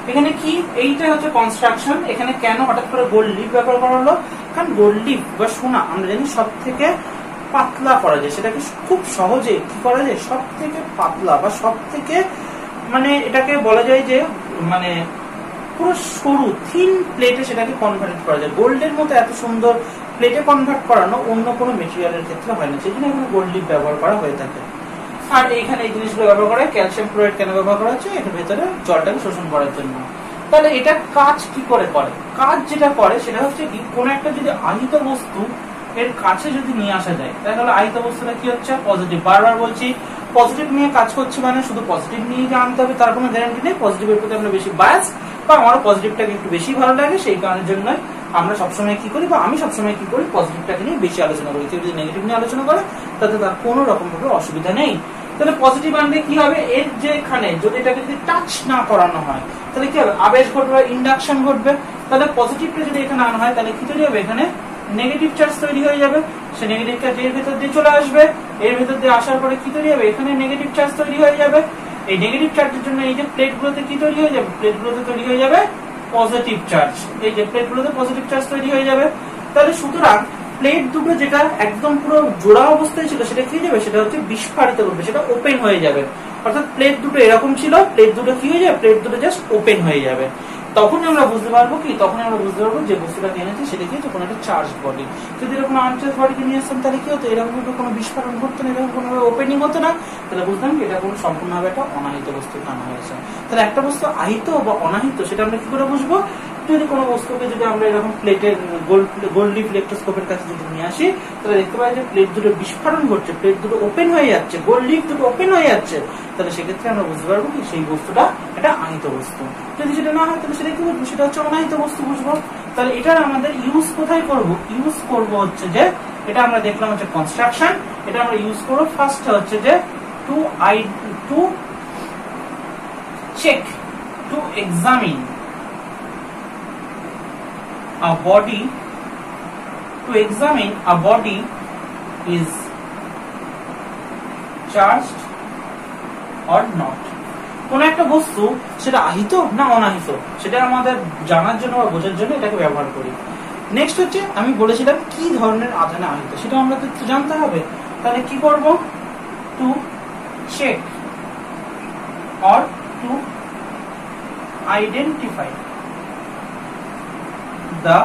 এখানে কি এইটা হচ্ছে কনস্ট্রাকশন। এখানে কেন হঠাৎ করে গোল্ড লিফ ব্যবহার করা হলো? কারণ গোল্ড লিফ বা সোনা আমরা জানি সব থেকে পাতলা করা যায়, সেটাকে খুব সহজে কি করা যায়, সব থেকে পাতলা বা সব থেকে মানে এটাকে বলা যায় যে মানে পুরো সরু থিন প্লেটে সেটাকে কনভার্ট করা যায়। গোল্ডের মতো এত সুন্দর প্লেটে কনভার্ট করানো অন্য কোনো মেটেরিয়ালের ক্ষেত্রে হয় না, সেই জন্য এখানে গোল্ড লিফ ব্যবহার করা হয়ে থাকে। আর এইখানে এই জিনিসগুলো ব্যবহার করা হয়, ক্যালসিয়াম ক্লোরাইড কেন ব্যবহার করা হচ্ছে? এটার ভেতরে জলটাকে শোষণ করার জন্য। তাহলে এটা কাজ কি করে করে? কাজ যেটা করে সেটা হচ্ছে কি, কোন একটা যদি আহিত বস্তু এর কাছে যদি নিয়ে আসা যায়, তাহলে আহিত বস্তুটা কি হচ্ছে? পজিটিভ। বারবার বলছি পজিটিভ নিয়ে কাজ করছি মানে শুধু পজিটিভ নিয়ে যে আনতে হবে তার কোনো গ্যারান্টি নেই। পজিটিভের প্রতি আমরা বেশি বায়াস বা আমারও পজিটিভটাকে একটু বেশি ভালো লাগে, সেই কারণের জন্য আমরা সবসময় কি করি বা আমি সবসময় কি করি, পজিটিভটাকে নিয়ে বেশি আলোচনা করি। কেউ যদি নেগেটিভ নিয়ে আলোচনা করে তাতে তার কোনো রকম ভাবে অসুবিধা নেই। তাহলে পজিটিভ আনলে কি হবে, এর যেখানে যদি এটাকে যদি টাচ না করানো হয় তাহলে কি হবে, আবেশ ঘটবে, ইন্ডাকশন ঘটবে। তাহলে পজিটিভটা যদি এখানে আনা হয় তাহলে কি তৈরি হবে, এখানে নেগেটিভ চার্জ তৈরি হয়ে যাবে। সে নেগেটিভ চার্জ এর ভেতর দিয়ে চলে আসবে, এর ভেতর দিয়ে আসার পরে কি তৈরি হবে, এখানে নেগেটিভ চার্জ তৈরি হয়ে যাবে। এই নেগেটিভ চার্জের জন্য এই যে প্লেটগুলোতে কি তৈরি হয়ে যাবে, প্লেটগুলোতে তৈরি হয়ে যাবে পজিটিভ চার্জ। এই যে প্লেটগুলোতে পজিটিভ চার্জ তৈরি হয়ে যাবে। তাহলে সুতরাং প্লেট দুটো যেটা একদম পুরো জোড়া অবস্থায় ছিল সেটা কি হয়ে যাবে, সেটা হচ্ছে বিস্ফারিত করবে, সেটা ওপেন হয়ে যাবে। অর্থাৎ প্লেট দুটো এরকম ছিল, প্লেট দুটো কি হয়ে যাবে, প্লেট দুটো জাস্ট ওপেন হয়ে যাবে। তখনই আমরা বুঝতে পারবো কি, তখনই আমরা বুঝতে পারবো যে বস্তুটা এনেছে সেটা কি হচ্ছে, কোনো একটা চার্জ বডি। যদি এরকম আনচার্জ বডিকে নিয়ে আসতাম তাহলে কি হতো, এরকম কোনো বিস্ফোরণ ঘটতো না, এরকম কোনো ওপেনিং হতো না। তাহলে বুঝলাম কি এটা কোনো সম্পূর্ণভাবে একটা অনাহিত বস্তু আনা হয়েছে। তাহলে একটা বস্তু আহিত বা অনাহিত সেটা আমরা কি করে বুঝবো, যদি কোনো বস্তুকে যদি আমরা এরকম প্লেটের গোল্ড লিফ ইলেকট্রোস্কোপের কাছে যদি নিয়ে আসি তাহলে দেখতে পাই যে প্লেট দুটো বিস্ফোরণ ঘটছে, প্লেট দুটো ওপেন হয়ে যাচ্ছে, গোল্ড লিফ দুটো ওপেন হয়ে যাচ্ছে। তাহলে সেক্ষেত্রে আমরা বুঝতে পারবো কি সেই বস্তুটা এটা আহিত বস্তু। যদি সেটা না হয় তাহলে সেটা কি বুঝবো, সেটা হচ্ছে অনাহিত বস্তু বুঝবো। তাহলে এটার আমাদের ইউজ কোথায় করব, ইউজ করব হচ্ছে যে এটা আমরা দেখলাম হচ্ছে কনস্ট্রাকশন, এটা আমরা ইউজ করবো ফার্স্ট হচ্ছে যে to I to check to examine a body to examine a body is charged or not। কোন একটা বস্তু সেটা আহিত না অনাহিত সেটা আমাদের জানার জন্য বা বোঝার জন্য এটাকে ব্যবহার করি। নেক্সট হচ্ছে আমি বলেছিলাম কি ধরনের আধানে আহিত সেটা আমাদের তো জানতে হবে। তাহলে কি করব, to check or to identify the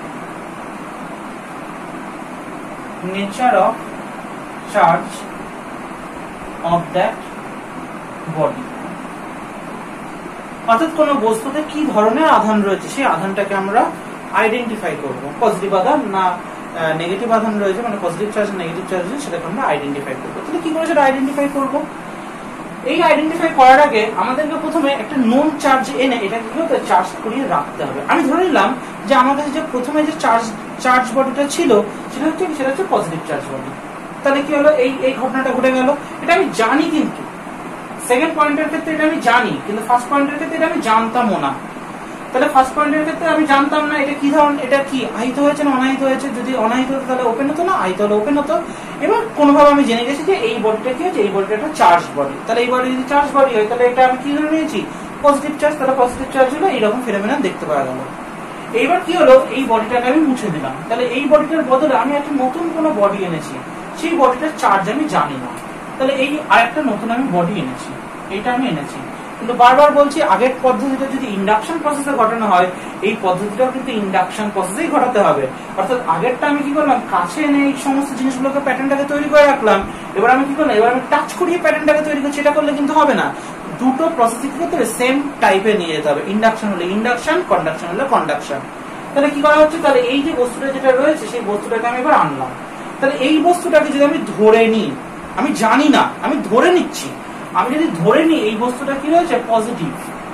nature of charge of that body। অর্থাৎ কোন বস্তুতে কি ধরনের আধান রয়েছে সেই আধানটাকে আমরা আইডেন্টিফাই করব। পজিটিভ আধান না নেগেটিভ আধান রয়েছে, মানে পজিটিভ চার্জ নেগেটিভ চার্জ সেটাকে আমরা আইডেন্টিফাই করবো। তাহলে কি করে সেটা আইডেন্টিফাই করব, এই আইডেন্টিফাই করার আগে আমাদেরকে প্রথমে একটা নোন চার্জ এনে এটাকে কি হতে চার্জ করিয়ে রাখতে হবে। আমি ধরে নিলাম যে আমার কাছে যে প্রথমে যে চার্জ চার্জ বডিটা ছিল সেটা হচ্ছে সেটা হচ্ছে পজিটিভ চার্জ বডি। তাহলে কি হলো, এই এই ঘটনাটা ঘটে গেল, এটা আমি জানি, কিন্তু সেকেন্ড পয়েন্টের ক্ষেত্রে এটা আমি জানি, কিন্তু ফার্স্ট পয়েন্টের ক্ষেত্রে এটা আমি জানতামও না। তাহলে ফার্স্ট পয়েন্টের ক্ষেত্রে আমি জানতাম না এটা কি ধরনের, এটা কি আহিত হয়েছে না অনাহিত হয়েছে। যদি অনাহিত হতো তাহলে ওপেন হতো না, আহিত হলে ওপেন হতো। এবার কোনোভাবে আমি জেনে গেছি যে এই বডিটা কি হচ্ছে, এই বডিটা একটা চার্জ বডি। তাহলে এই বডি যদি চার্জ বডি হয় তাহলে এটা আমি কি ধরে নিয়েছি, পজিটিভ চার্জ। তাহলে পজিটিভ চার্জ হলো এইরকম ফেনোমেনন দেখতে পাওয়া গেল। এইবার কি হলো, এই বডিটাকে আমি মুছে দিলাম। তাহলে এই বডিটার বদলে আমি একটা নতুন কোনো বডি এনেছি, সেই বডিটার চার্জ আমি জানি না। তাহলে এই আরেকটা নতুন আমি বডি এনেছি, এইটা আমি এনেছি। কিন্তু বারবার বলছি আগের পদ্ধতিটা যদি ইন্ডাকশন প্রসেসে ঘটানো হয়, এই পদ্ধতিটাও কিন্তু ইন্ডাকশন প্রসেসেই ঘটাতে হবে। অর্থাৎ আগেরটা আমি কি করলাম, কাছে এনে এই সমস্ত জিনিসগুলোকে প্যাটার্নটাকে তৈরি করে রাখলাম। এবার আমি কি করলাম, এবার আমি টাচ করিয়ে প্যাটার্নটাকে তৈরি করছি, এটা করলে কিন্তু হবে না। দুটো প্রসেসিং ক্ষেত্রে সেম টাইপে নিয়ে যেতে হবে। ইন্ডাকশন হলে ইন্ডাকশন, কন্ডাকশন হলে কন্ডাকশন। তাহলে কি করা হচ্ছে, তাহলে এই যে বস্তুটা যেটা রয়েছে সেই বস্তুটাকে আমি এবার আনলাম। তাহলে এই বস্তুটাকে যদি আমি ধরে নিই, আমি জানি না, আমি ধরে নিচ্ছি, আমি যদি ধরে নিই এই বস্তুটা কি রয়েছে পজিটিভ,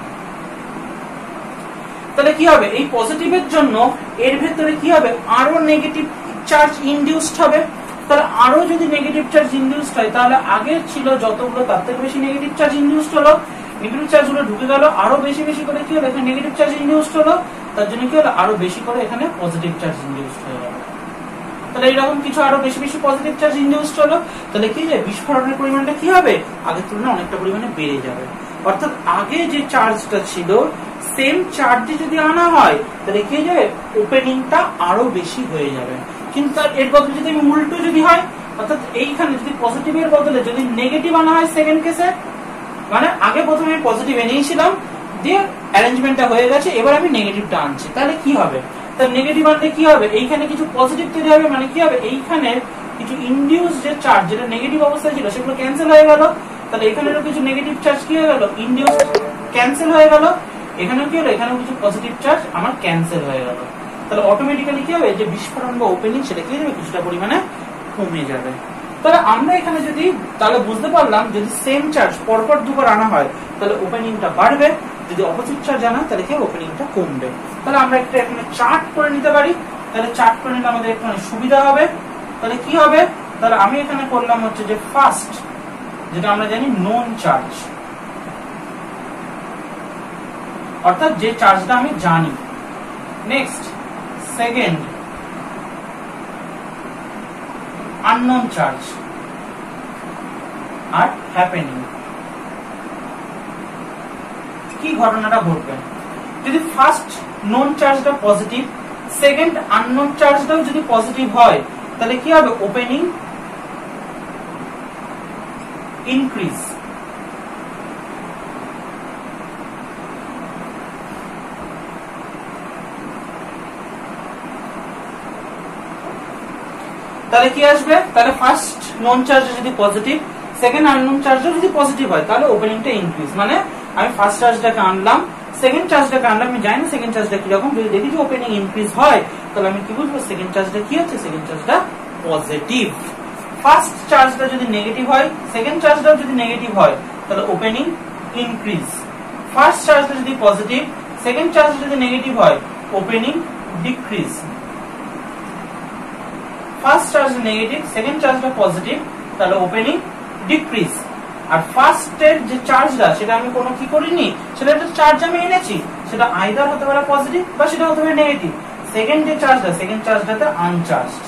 তাহলে কি হবে, এই পজিটিভের জন্য এর ভেতরে কি হবে, আরো নেগেটিভ চার্জ ইনডিউসড হবে। তাহলে আরো যদি নেগেটিভ চার্জ ইনডিউসড হয় তাহলে আগে ছিল যতগুলো তার থেকে বেশি নেগেটিভ চার্জ ইনডিউসড হলো, নেগেটিভ চার্জ গুলো ঢুকে গেল, আরো বেশি বেশি করে কি হলো, এখানে নেগেটিভ চার্জ ইনডিউসড হলো, তার জন্য কি হলো, আরো বেশি করে এখানে পজিটিভ চার্জ ইনডিউসড হয়ে গেল। তাহলে এইরকম কিছু আরো বেশি বেশি পজিটিভ চার্জ ইনডিউসড হলো। তাহলে কি যে বিস্ফোরণের পরিমাণটা কি হবে, আগের তুলনায় অনেকটা পরিমাণে বেড়ে যাবে। অর্থাৎ আগে যে চার্জটা ছিল সেম চার্জে যদি আনা হয় তাহলে কি হয়ে যাবে, ওপেনিংটা আরো বেশি হয়ে যাবে। কিন্তু তার এর বদলে যদি আমি উল্টো যদি হয়, অর্থাৎ এইখানে যদি পজিটিভের বদলে যদি নেগেটিভ আনা হয় সেকেন্ড কেসে, মানে আগে প্রথমে আমি পজিটিভ এনেছিলাম, দিয়ে অ্যারেঞ্জমেন্টটা হয়ে গেছে, এবার আমি নেগেটিভটা আনছি, তাহলে কি হবে, তাহলে নেগেটিভ আনলে কি হবে, এইখানে কিছু পজিটিভ তৈরি হবে, মানে কি হবে, এইখানে কিছু ইনডিউস যে চার্জ যেটা নেগেটিভ অবস্থায় ছিল সেগুলো ক্যান্সেল হয়ে গেল, তাহলে এখানেও কিছু নেগেটিভ চার্জ কি হয়ে গেল, ইনডিউস ক্যান্সেল হয়ে গেল, এখানেও কি হলো, এখানেও কিছু পজিটিভ চার্জ আমার ক্যান্সেল হয়ে গেল, তাহলে অটোমেটিক্যালি কি হবে, যে বিস্ফোরণ বা ওপেনিং সেটা কি হবে, কিছুটা পরিমাণে কমে যাবে। তাহলে আমরা এখানে যদি তাহলে বুঝতে পারলাম যদি সেম চার্জ পরপর দুবার আনা হয় তাহলে ওপেনিংটা বাড়বে, যদি অপোজিট চার্জ আনা তাহলে কি ওপেনিংটা কমবে। তাহলে আমরা একটা এখানে চার্ট করে নিতে পারি, তাহলে চার্ট করে নিলে আমাদের এখানে সুবিধা হবে। তাহলে কি হবে, তাহলে আমি এখানে করলাম হচ্ছে যে ফার্স্ট যেটা আমরা জানি নোন চার্জ, অর্থাৎ যে চার্জটা আমি জানি। নেক্সট সেকেন্ড আননোন চার্জ আর হ্যাপেনিং। কি ঘটনাটা ঘটবে, যদি ফার্স্ট নোন চার্জটা পজিটিভ, সেকেন্ড আননোন চার্জটাও যদি পজিটিভ হয় তাহলে কি হবে, ওপেনিং ইনক্রিজ, তাহলে কি আসবে, তাহলে ফার্স্ট নোন চার্জ যদি পজিটিভ, সেকেন্ড আননোন চার্জও যদি পজিটিভ হয় তাহলে ওপেনিংটা ইনক্রিজ, মানে আমি ফার্স্ট চার্জটাকে আনলাম, সেকেন্ড চার্জটাকে আনলাম, আমি জানি না সেকেন্ড চার্জটা কিরকম, যদি দেখি যে ওপেনিং ইনক্রিজ হয় তাহলে আমি কি বুঝবো, সেকেন্ড চার্জটা কি হচ্ছে, সেকেন্ড চার্জটা পজিটিভ। ফার্স্ট চার্জটা যদি নেগেটিভ হয়, সেকেন্ড চার্জটাও যদি নেগেটিভ হয় তাহলে ওপেনিং ইনক্রিজ। ফার্স্ট চার্জটা যদি পজিটিভ, সেকেন্ড চার্জ যদি নেগেটিভ হয় opening decrease. First charge negative, second চার্জটা পজিটিভ, তাহলে ওপেনিং ডিক্রিজ। আর ফার্স্টের যে চার্জটা সেটা আমি কোনো কি করিনি, সেটা একটা চার্জ আমি এনেছি, সেটা আইদার হতে পারে পজিটিভ বা সেটা হতে পারে নেগেটিভ। সেকেন্ড যে চার্জটা, সেকেন্ড চার্জটাতে আনচার্জড,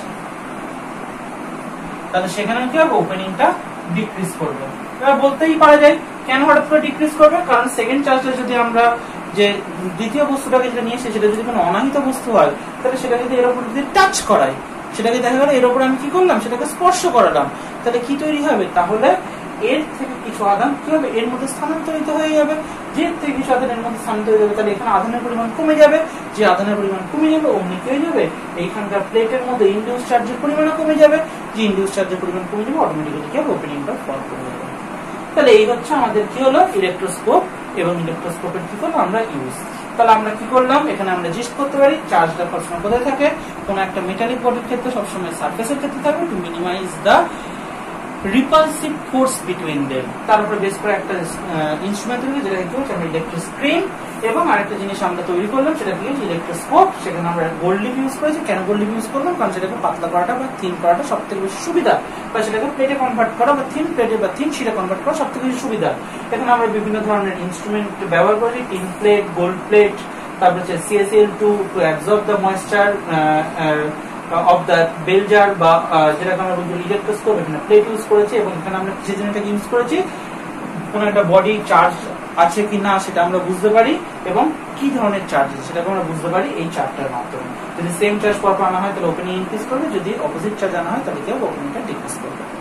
তাহলে সেখানে কি হবে, ওপেনিংটা ডিক্রিজ করবে। এবার বলতেই পারা যায় কেন হঠাৎ করে ডিক্রিজ করবে, কারণ সেকেন্ড চার্জটা যদি আমরা যে দ্বিতীয় বস্তুটাকে যেটা নিয়ে এসে সেটা যদি কোনো অনাহিত বস্তু হয় তাহলে সেটা যদি এর উপর যদি টাচ করাই, সেটাকে দেখা গেল এর উপর আমি কি করলাম, সেটাকে স্পর্শ করালাম, তাহলে কি তৈরি হবে, তাহলে এর থেকে কিছু আধান কি হবে, এর মধ্যে স্থানান্তরিত হয়ে যাবে, যে থেকে কিছু আধান এর মধ্যে স্থানান্তরিত হবে, তাহলে এখানে আধানের পরিমাণ কমে যাবে, যে আধানের পরিমাণ কমে যাবে অমনি কি হয়ে যাবে, এইখানকার প্লেটের মধ্যে ইনডিউস চার্জের পরিমাণও কমে যাবে, যে ইনডিউস চার্জের পরিমাণ কমে যাবে অটোমেটিক্যালি কি হবে, ওপেনিংটা ফল করে যাবে। তাহলে এই হচ্ছে আমাদের কি হলো ইলেকট্রোস্কোপ, এবং ইলেকট্রোস্কোপের কি করবো আমরা ইউজ। তাহলে আমরা কি করলাম, এখানে আমরা জিস্ট করতে পারি চার্জটা সবসময় কোথায় থাকে, কোন একটা মেটালিক বডির ক্ষেত্রে সবসময় সারফেসের ক্ষেত্রে থাকবে, to minimize the repulsive force between them. তার উপরে বেস করে একটা ইনস্ট্রুমেন্ট তৈরি যেটা কি হচ্ছে আমরা ইলেকট্রোস্ক্রিন, এবং আরেকটা জিনিস আমরা তৈরি করলাম সেটা কি হচ্ছে ইলেকট্রোস্কোপ। সেখানে আমরা গোল্ড লিপ ইউজ করেছি, কেন গোল্ড লিপ ইউজ করলাম, কারণ সেটাকে পাতলা করাটা বা থিন করাটা সব থেকে বেশি সুবিধা, বা সেটাকে প্লেটে কনভার্ট করা বা থিন প্লেটে বা থিন শিটে কনভার্ট করা সব থেকে বেশি সুবিধা। এখানে আমরা বিভিন্ন ধরনের ইনস্ট্রুমেন্ট ব্যবহার করি, টিন প্লেট, গোল্ড প্লেট, তারপর হচ্ছে CSL two to absorb the moisture of the bell jar, বা যেটাকে আমরা বলছি ইলেকট্রোস্কোপ, এখানে প্লেট ইউজ করেছি, এবং এখানে আমরা কিসের জন্য এটাকে ইউজ করেছি, কোন একটা বডি চার্জ আছে কি না সেটা আমরা বুঝতে পারি, এবং কি ধরনের চার্জ আছে সেটাকে আমরা বুঝতে পারি এই চার্টটার মাধ্যমে। যদি সেম চার্জ পরপর আনা হয় তাহলে ওপেনিং ইনক্রিজ করবে, যদি অপোজিট চার্জ আনা হয় তাহলে কি হবে, ওপেনিংটা ডিক্রিজ করবে।